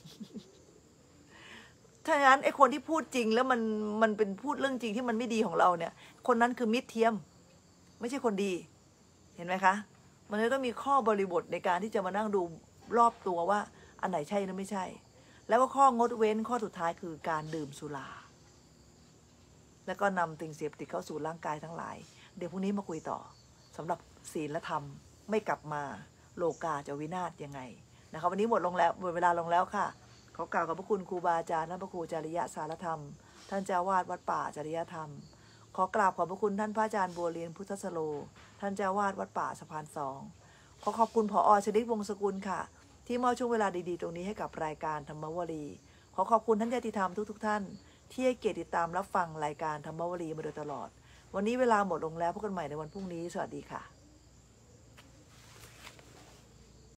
ถ้าอย่างนั้นไอ้คนที่พูดจริงแล้วมันเป็นพูดเรื่องจริงที่มันไม่ดีของเราเนี่ยคนนั้นคือมิตรเทียมไม่ใช่คนดีเห็นไหมคะมันเลยต้องมีข้อบริบทในการที่จะมานั่งดูรอบตัวว่าอันไหนใช่หรือไม่ใช่แล้วก็ข้องดเว้นข้อสุดท้ายคือการดื่มสุราแล้วก็นำสิ่งเสพติดเข้าสู่ร่างกายทั้งหลายเดี๋ยวพรุ่งนี้มาคุยต่อสำหรับศีลและธรรมไม่กลับมาโลกาจะวินาศยังไงนะคะวันนี้หมดเวลาลงแล้วค่ะขอกล่าวขอบพระคุณครูบาอาจารย์ท่านพระครูจริยสารธรรมท่านเจ้าวาดวัดป่าจริยธรรมขอกราบขอบพระคุณท่านพระอาจารย์บัวเรียนพุทธสโลท่านเจ้าวาดวัดป่าสะพานสองขอขอบคุณผอ.ชลิตวงศ์สกุลค่ะที่มอบช่วงเวลาดีๆตรงนี้ให้กับรายการธรรมวลีขอขอบคุณท่านญาติธรรมทุกท่านที่ให้เกียรติติดตามรับฟังรายการธรรมวลีมาโดยตลอดวันนี้เวลาหมดลงแล้วพบกันใหม่ในวันพรุ่งนี้สวัสดีค่ะ